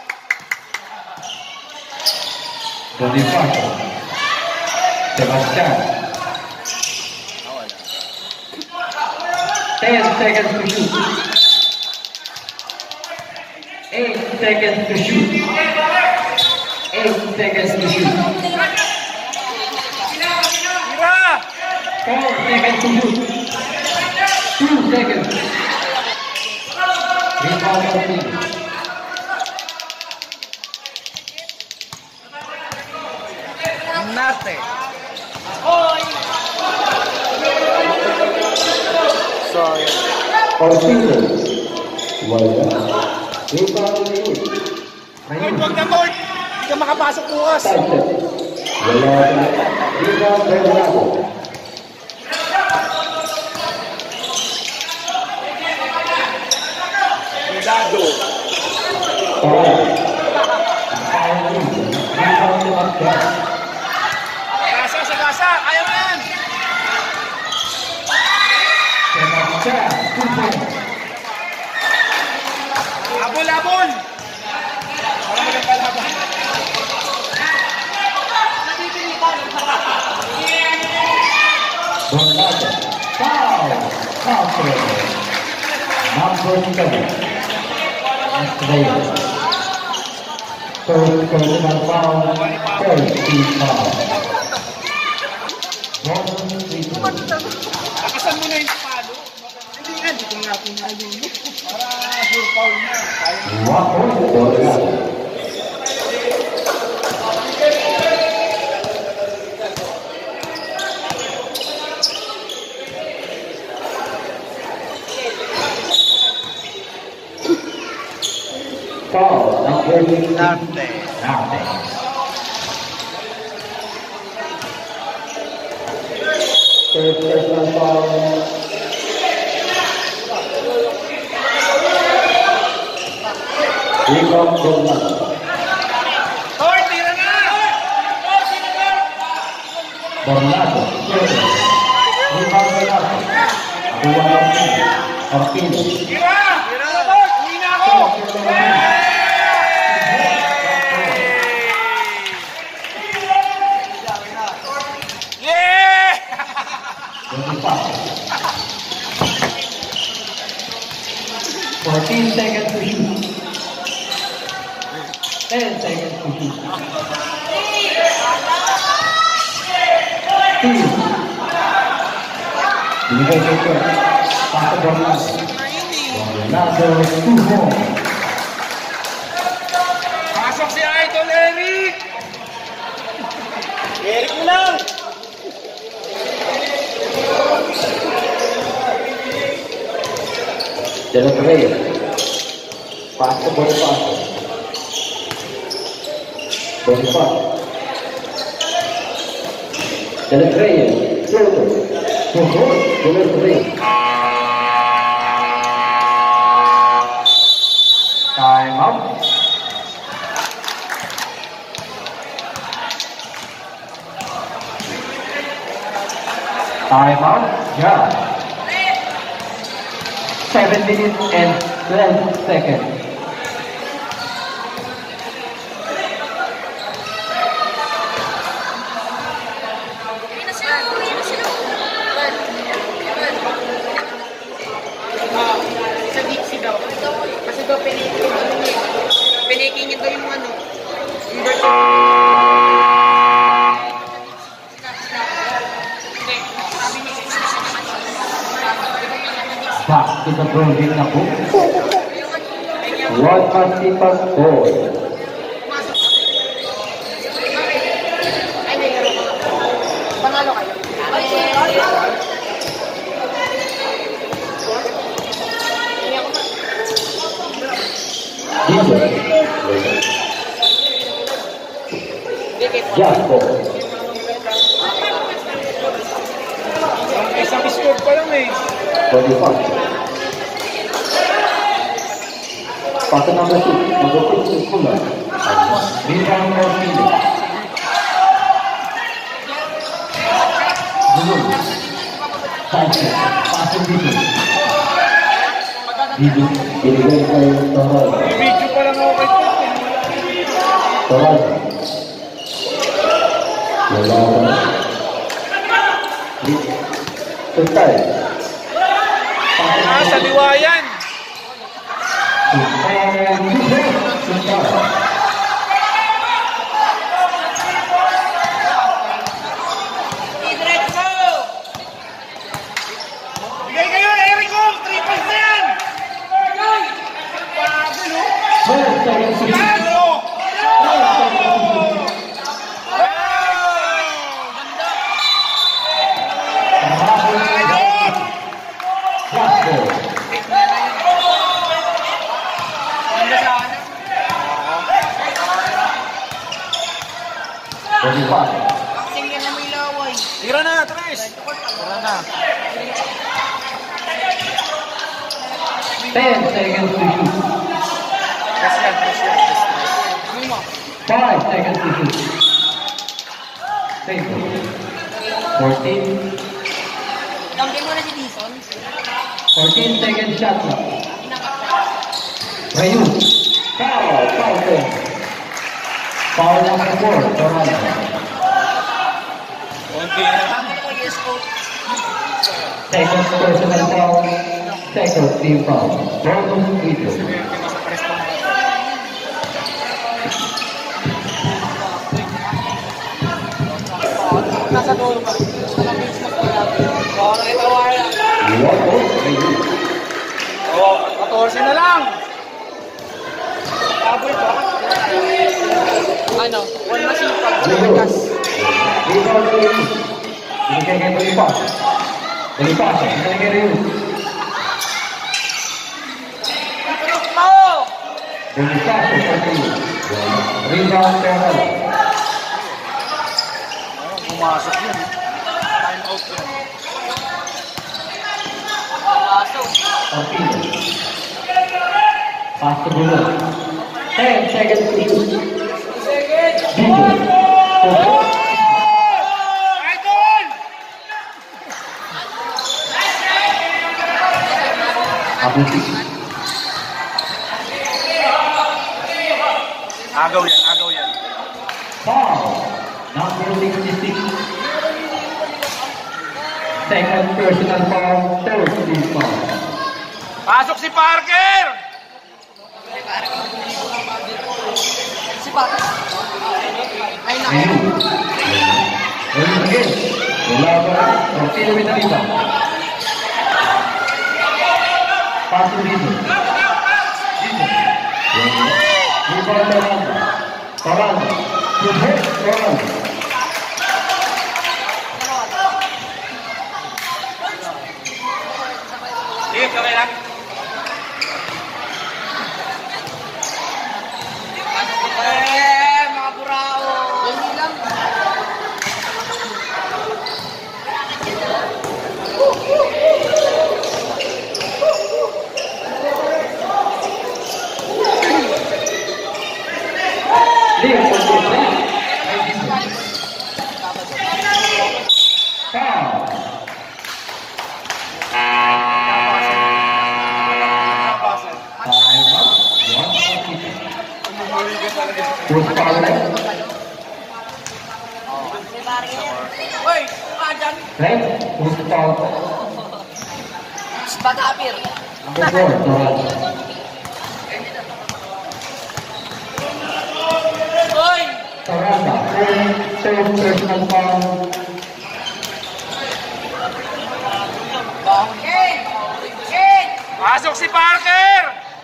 Bonifacio. Sebastian. 10 seconds to shoot. 8 seconds to shoot. 8 seconds to shoot. Tira! 4 seconds to shoot. 2 seconds. Rebound of team. Nate. Sorry. Ortizo. Wala. Rebound of team. Court, wag na Court! Hindi ka makapasok bukas. Tyson. Wala. Rebound Bernardo. Cuidado. Gasa sa gasa. Kaya mo yan. Abol, abol. Para magkakalaban. Bernardo. Foul. Foul. Number 7. Estrella. Third personal foul. Third team foul. Lakasan mo na yung palo. Hindi nga, hindi ko nga pinalo mo. Para sure foul na. One point for Bernardo. Foul, number 15. Nate. Nothing. Third personal foul. Rebound Bernardo. Court, tira na! Bernardo. Rebound Bernardo. Buwan Ortiz. Tira! Tira! Court, uwi na ako! Yeah! 14 seconds to shoot. 10 seconds to shoot. 2. Binigay kay Kurt. Pass to Bernardo. Bernardo, 2 more. Pasok si Idol Eric! Eric mo lang! De La Cruz. Pass to Bonifacio. Bonifacio. De La Cruz. Floater. To hold De La Cruz. Time out. Time out. Yeah. 7 minutes and 12 seconds. Sa Dixie daw. Kasi daw piniking niya daw yung ano. Yung version. Back to the building na po. 1 Martipas ball. Ay, may panalo kayo. Just ball. Isang score pa lang eh. 45. Pass number 6. Number 6 is Fuller. Rebound for Felix. Zulun. Sanchez. Pass to Bidu. Bidu. Binigay kay Toraldo. Video pa lang ako kay Toraldo. Wala ba? Tutay. Sa liwayan. Bigay kayo, Erico! 3 points na yan! Tingnan na mo ilaway. Tira na, Tres! Tira na. 10 seconds to shoot. Press yan, press yan. 5 seconds to shoot. 14. Tangkin mo na si Dison. 14 seconds shot clock. Rayu. Foul. Foul turn. Foul number 4. Toronto. Konti na lang. Second personal foul. Second team foul. Bonus video. Nasa dulo ba? Sa base na pala. Oo, nakitawa lang. Oo, 14 na lang. Taboy ba? Ano? One masipag. Tumagas. Rebound to Rayu. Binigay kay Bonifacio. Bonifacio. Binigay kay Rayu. Bonifacio for Rayu. Rebound Toronto. Pumasok yun. Time out yun. Ortiz. Pass to Bruno. 10 seconds to shoot. Bigo. Idol! Abuti. Agaw yan, agaw yan. Foul. Number 66. Second personal foul. Third team foul. Pasok si Parker! Si Papa. Ay, naku. Rayu. Rayu again. Wala ba? Ortiz with the rebound. Pass to Bigo. Rebound Toronto. Toronto. Toronto. Sige, kamay lang. Mga burao. Hindi lang. Leave for the foul. Time out. One Umumuli ka talaga. Who's foul left? Uy, kajan. Right? Who's foul? Batapir. Number 4, Toronto. Uy! Toronto. Third personal foul. Kate! Kate! Pasok si Parker!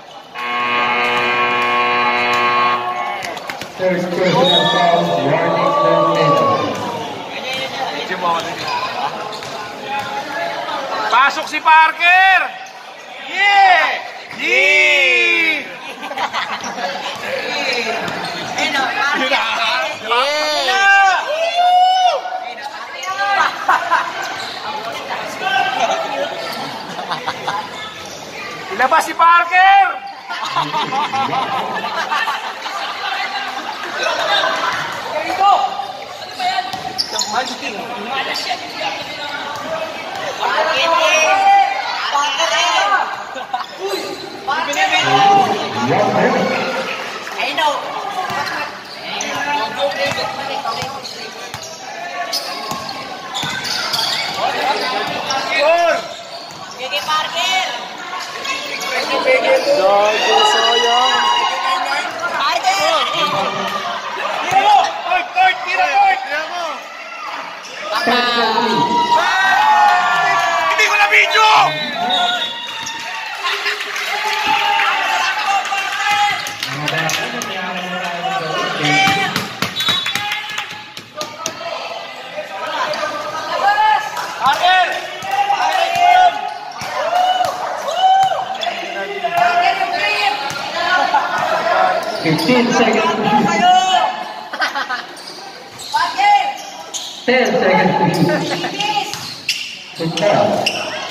Third personal foul. Warning third penalty. Medyo mo ako din. Pasok si Parker! Yeah! Yeah! Ayun o, Yun na! Parker! Labas si Parker! Score! Tira mo! Hindi ko na video! Parker! 15 seconds to shoot. 10 seconds to shoot. Rebound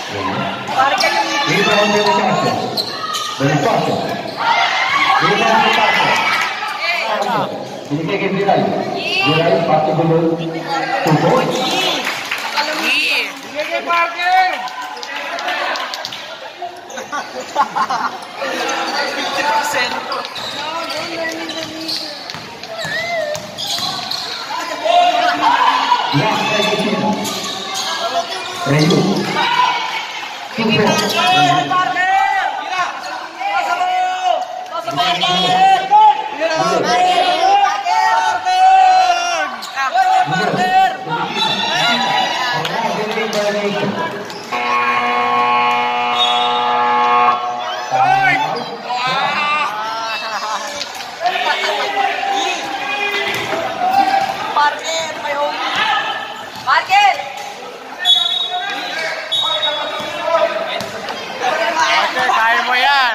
Bonifacio. Bonifacio. Rebound Bonifacio. Binigay kay Bilal. Bilal, pati gulo. 2 points. Sige kay Parker! 50%. Last second. Rayu. 2 points. Parker, kaya mo yan.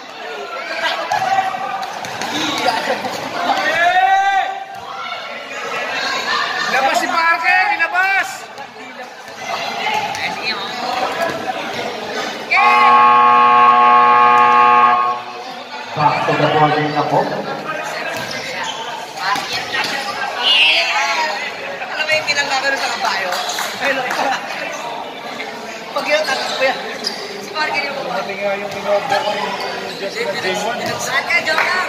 Labas si Parker, ilabas! Back to the ball din ako. Alam mo yung pinanggagano sa kabayo? Pag yun, anak ko yan. Si Parker yung mga. Pati nga yung in-order ko yung just na day one. Saka, joke lang.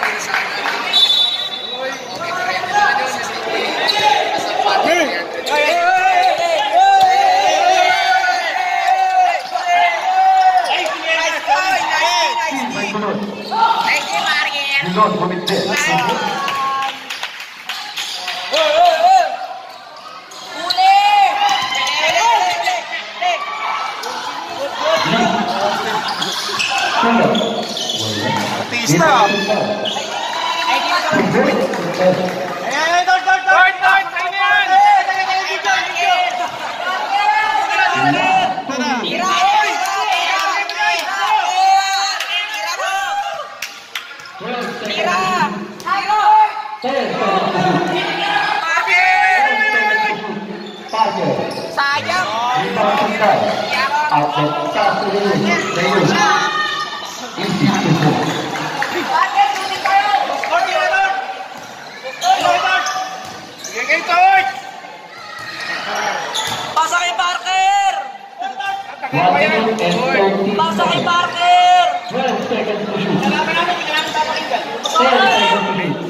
May gulot. Thank you, Parker. Gulot, bumiti. Artista! Ayan, Dort! Sa'yo na yan! Sayang. Outlet pass to the rim. Easy to score. Sige kay Dort! Pasa kay Parker. 1 minute and 30 Pasa kay seconds. Parker. 12 seconds to shoot. 10 seconds to shoot.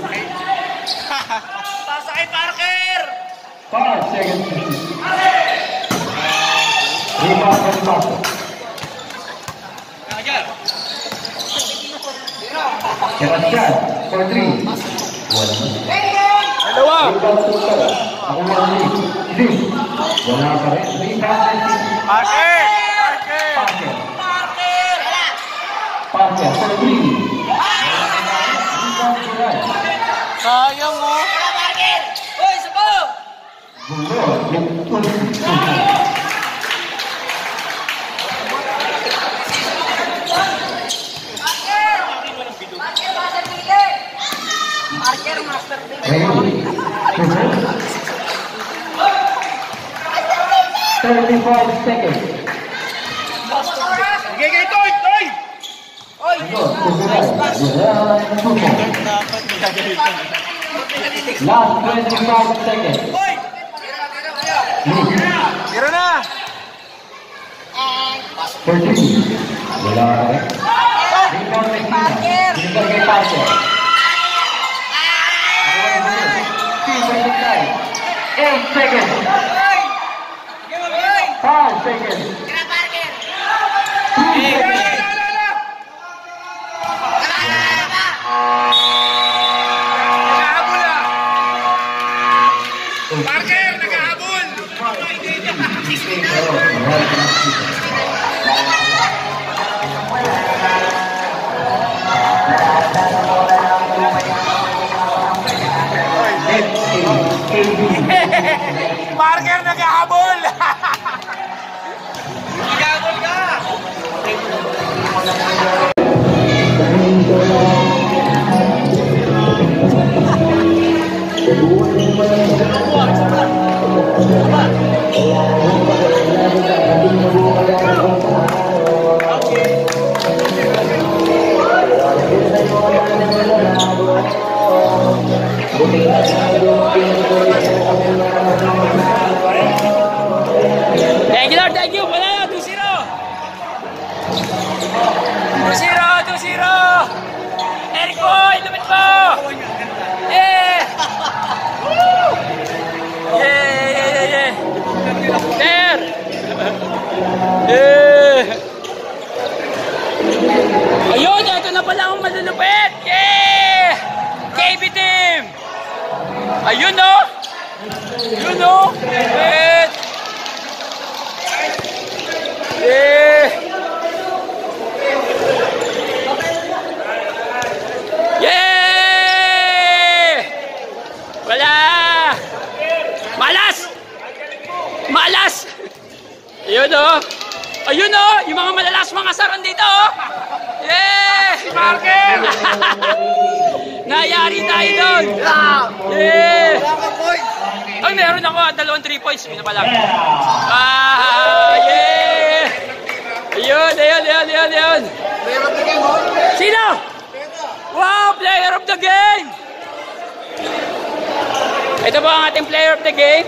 Pasa kay Parker. 5 seconds to shoot. Rebound from Boston. Get a shot for 3. 1. Dalawa! Rebound to Boston. Ako lang lead. Wala pa rin. Rebound to Parker! Parker. Parker. Parker for 3. Rebound to right. Sayang mo! Wala, Parker. Uy, subo. Gulot with 22. Parker, master play. Ready? 35 seconds. Sige kay Dort! Last 25 seconds. Tira na! 13. Wala ka rin. Rebound Messina. Binigay kay Parker. 8 seconds. 5 seconds. 3 seconds. Parker, naghahabol! Parker, naghahabol! Naghahabol ka! Thank you, Lord. Thank you. Wala na. 2-0. 2-0. 2-0. Eric Boy, lumit mo. Yeah. Woo. Yeah. There. Yeah. Ayun, ito na pala ang malulupit. Yeah. KB team. Ayun, no. Ayun, no. Wait. Yeah. Yeah. Wala. Malas. Malas. Ayun oh. Ayun oh. Yung mga malalas mga saran dito oh. Yeah. Si Parker. Nayari tayo doon. Yeah. Ay, meron ako. 2 3 points. Pinapalag. Yeah. Ayun. Player of the game, oh! Sino? Wow, player of the game! Ito po ang ating player of the game.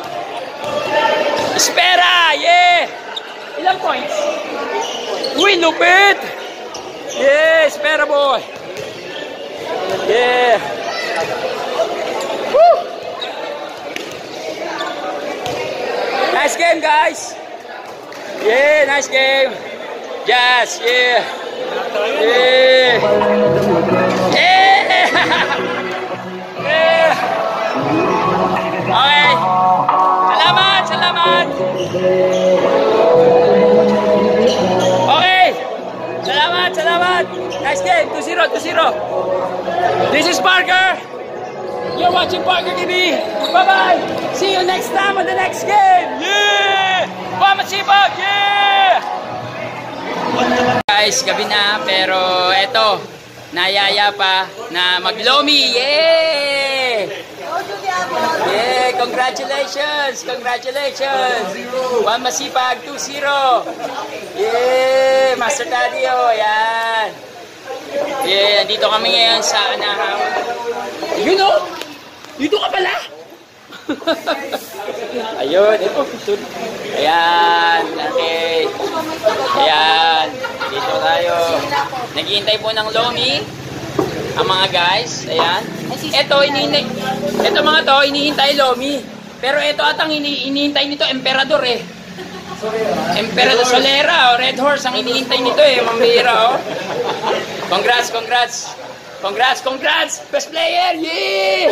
Espera! Yeah! Ilang points? Uy, lupit! Yeah, Espera boy! Yeah! Woo! Nice game, guys! Yeah, nice game! Yes, yeah! Yeah! Yeah! Yeah! Okay! Salamat! Okay! Salamat! Nice game! 2-0! This is Parker! You're watching Parker TV! Bye-bye! See you next time on the next game! Yeah! Pamasipag! Yeah! Guys, gabi na, pero eto, nayaya pa na maglomi. Yeah! Yeah, congratulations! Juan Masipag, 2-0. Yeah, Master Daddy, oh, yan. Yeah, dito kami ngayon sa Anaheim. You know, dito ka pala. Ayun, ito. Ayan, okay. Ayan, dito tayo. Naghihintay po ng lomi ang mga guys. Ayan. Ito mga to, hinihintay lomi. Pero ito atang hinihintay nito, Emperador eh. Emperador Solera, Red Horse ang hinihintay nito eh. Mambira oh. Congrats! Best player! Yeah!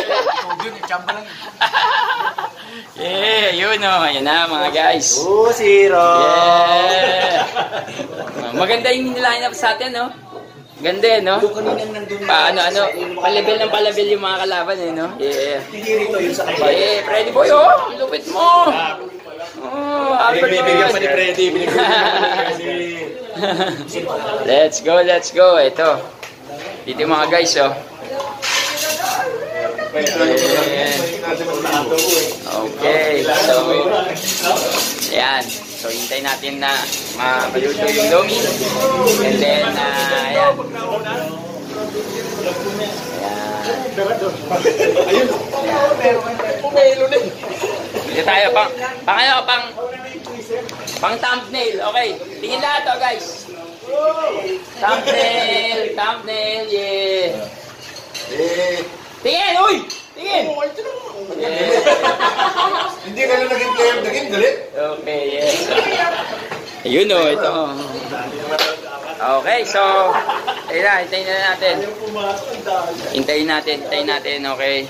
Yeah, yun o. Ayan na mga guys. 2-0! Yeah! Maganda yung line up sa atin, no? Ganda eh, no? Palabel yung mga kalaban eh, no? Yeah. Yeah, Freddy Boy, oh! Lupit mo! Oh, Albert Bibigyan pa ni Freddy. Let's go. Ito. Dito yung mga guys, oh. Okay, so, ayan. So, hintayin natin na maluto yung lomi. And then, ayan. Dito tayo, pang thumbnail. Okay, tingin lahat to, guys. Thumbnail, yeah. Tingin, uy! Tingin! Hindi ka na naging player, naging galit. Okay, yes. Ayun o, ito. Okay, so, hintayin na natin. Hintayin natin, okay.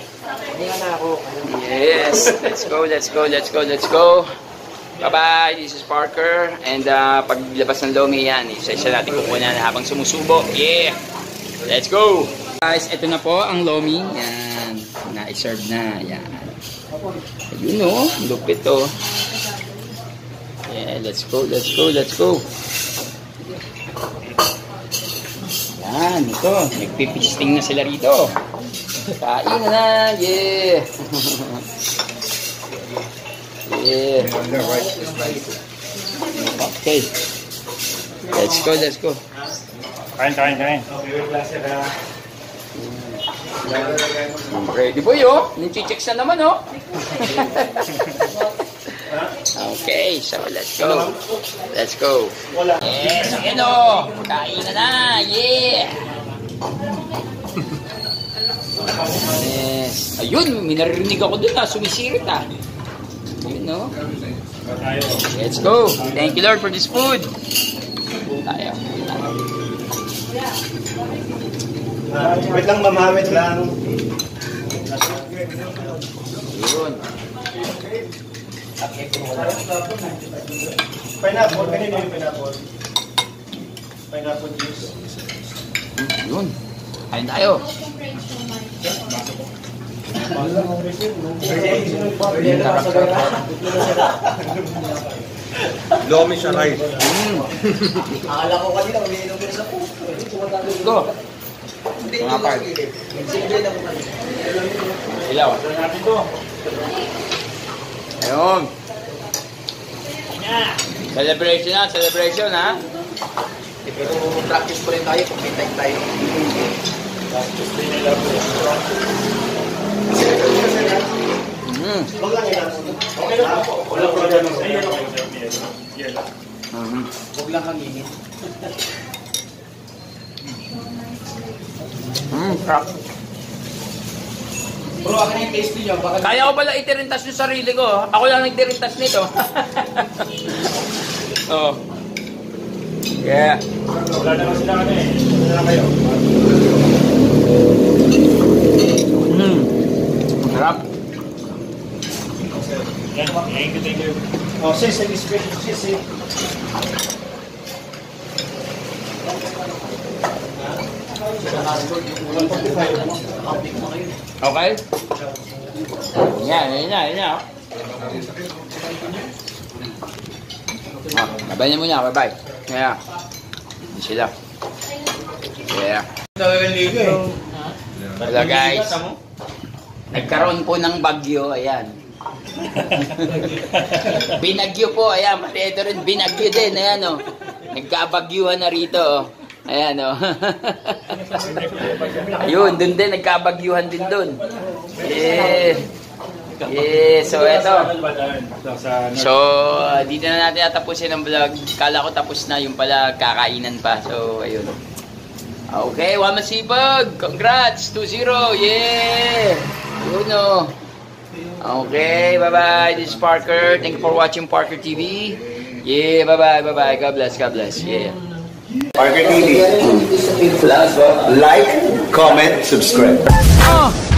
Yes, let's go. Bye-bye, this is Parker. And paglabas ng lomi yan, isa-isa natin kukunan habang sumusubo. Yeah! Let's go! Guys, ito na po ang lomi. Yan, na-serve na. Yan. Ayun o, lupit o. Yeah, let's go. Yan, ito. Nagpipisting na sila rito. Kain na, yeah. Yeah. Okay. Let's go. Kain. Ready boy, oh. Nag-checks na naman, oh. Okay, so let's go. Yes, again, oh. Kain na, yeah. Yes. Ayun, may naririnig ako dun, sumisirit, Ayun, no? Let's go. Thank you, Lord, for this food. Tayo. Wait lang, mama, wait lang. Ayun. Pineapple, kanina yung pineapple. Pineapple juice. Ayun. Kain tayo. Lomi siya right. Akala ko kanina, umiinom ko sa po. Go. Mga part. Ilaw. Ayun. Celebration, ha? Pero practice pa rin tayo kung may time tayo. Huwag lang yan. Okay lang po. Walang problema. Huwag lang hanginin. Crap. Bro, ako na yung taste niyo. Kaya ko pala itirintas yung sarili ko. Ako lang nagtirintas nito. Oh. Yeah. Wala naman sila Wala na kayo. Sarap. Thank you. Oh, sis, special sis. Okay? Yan na. Babay na muna, bye-bye. Yeah. Hindi sila. Yeah. Hello guys. Nagkaroon po ng bagyo, ayan. Binagyo po, ayan. Pati ito rin, binagyo din, ayan o. Nagkabagyuhan na rito, o. Ayan o. Ayun, dun din, nagkabagyuhan din dun. Yeah, so eto. So, dito na natin natapusin ang vlog. Kala ko tapos na, yung pala kakainan pa. So, ayun. Okay, One Masipag. Congrats, 2-0. Yeah. Yun o. Okay, bye-bye. This is Parker. Thank you for watching Parker TV. Yeah, bye-bye. God bless. Yeah. Parker TV. Like, comment, subscribe.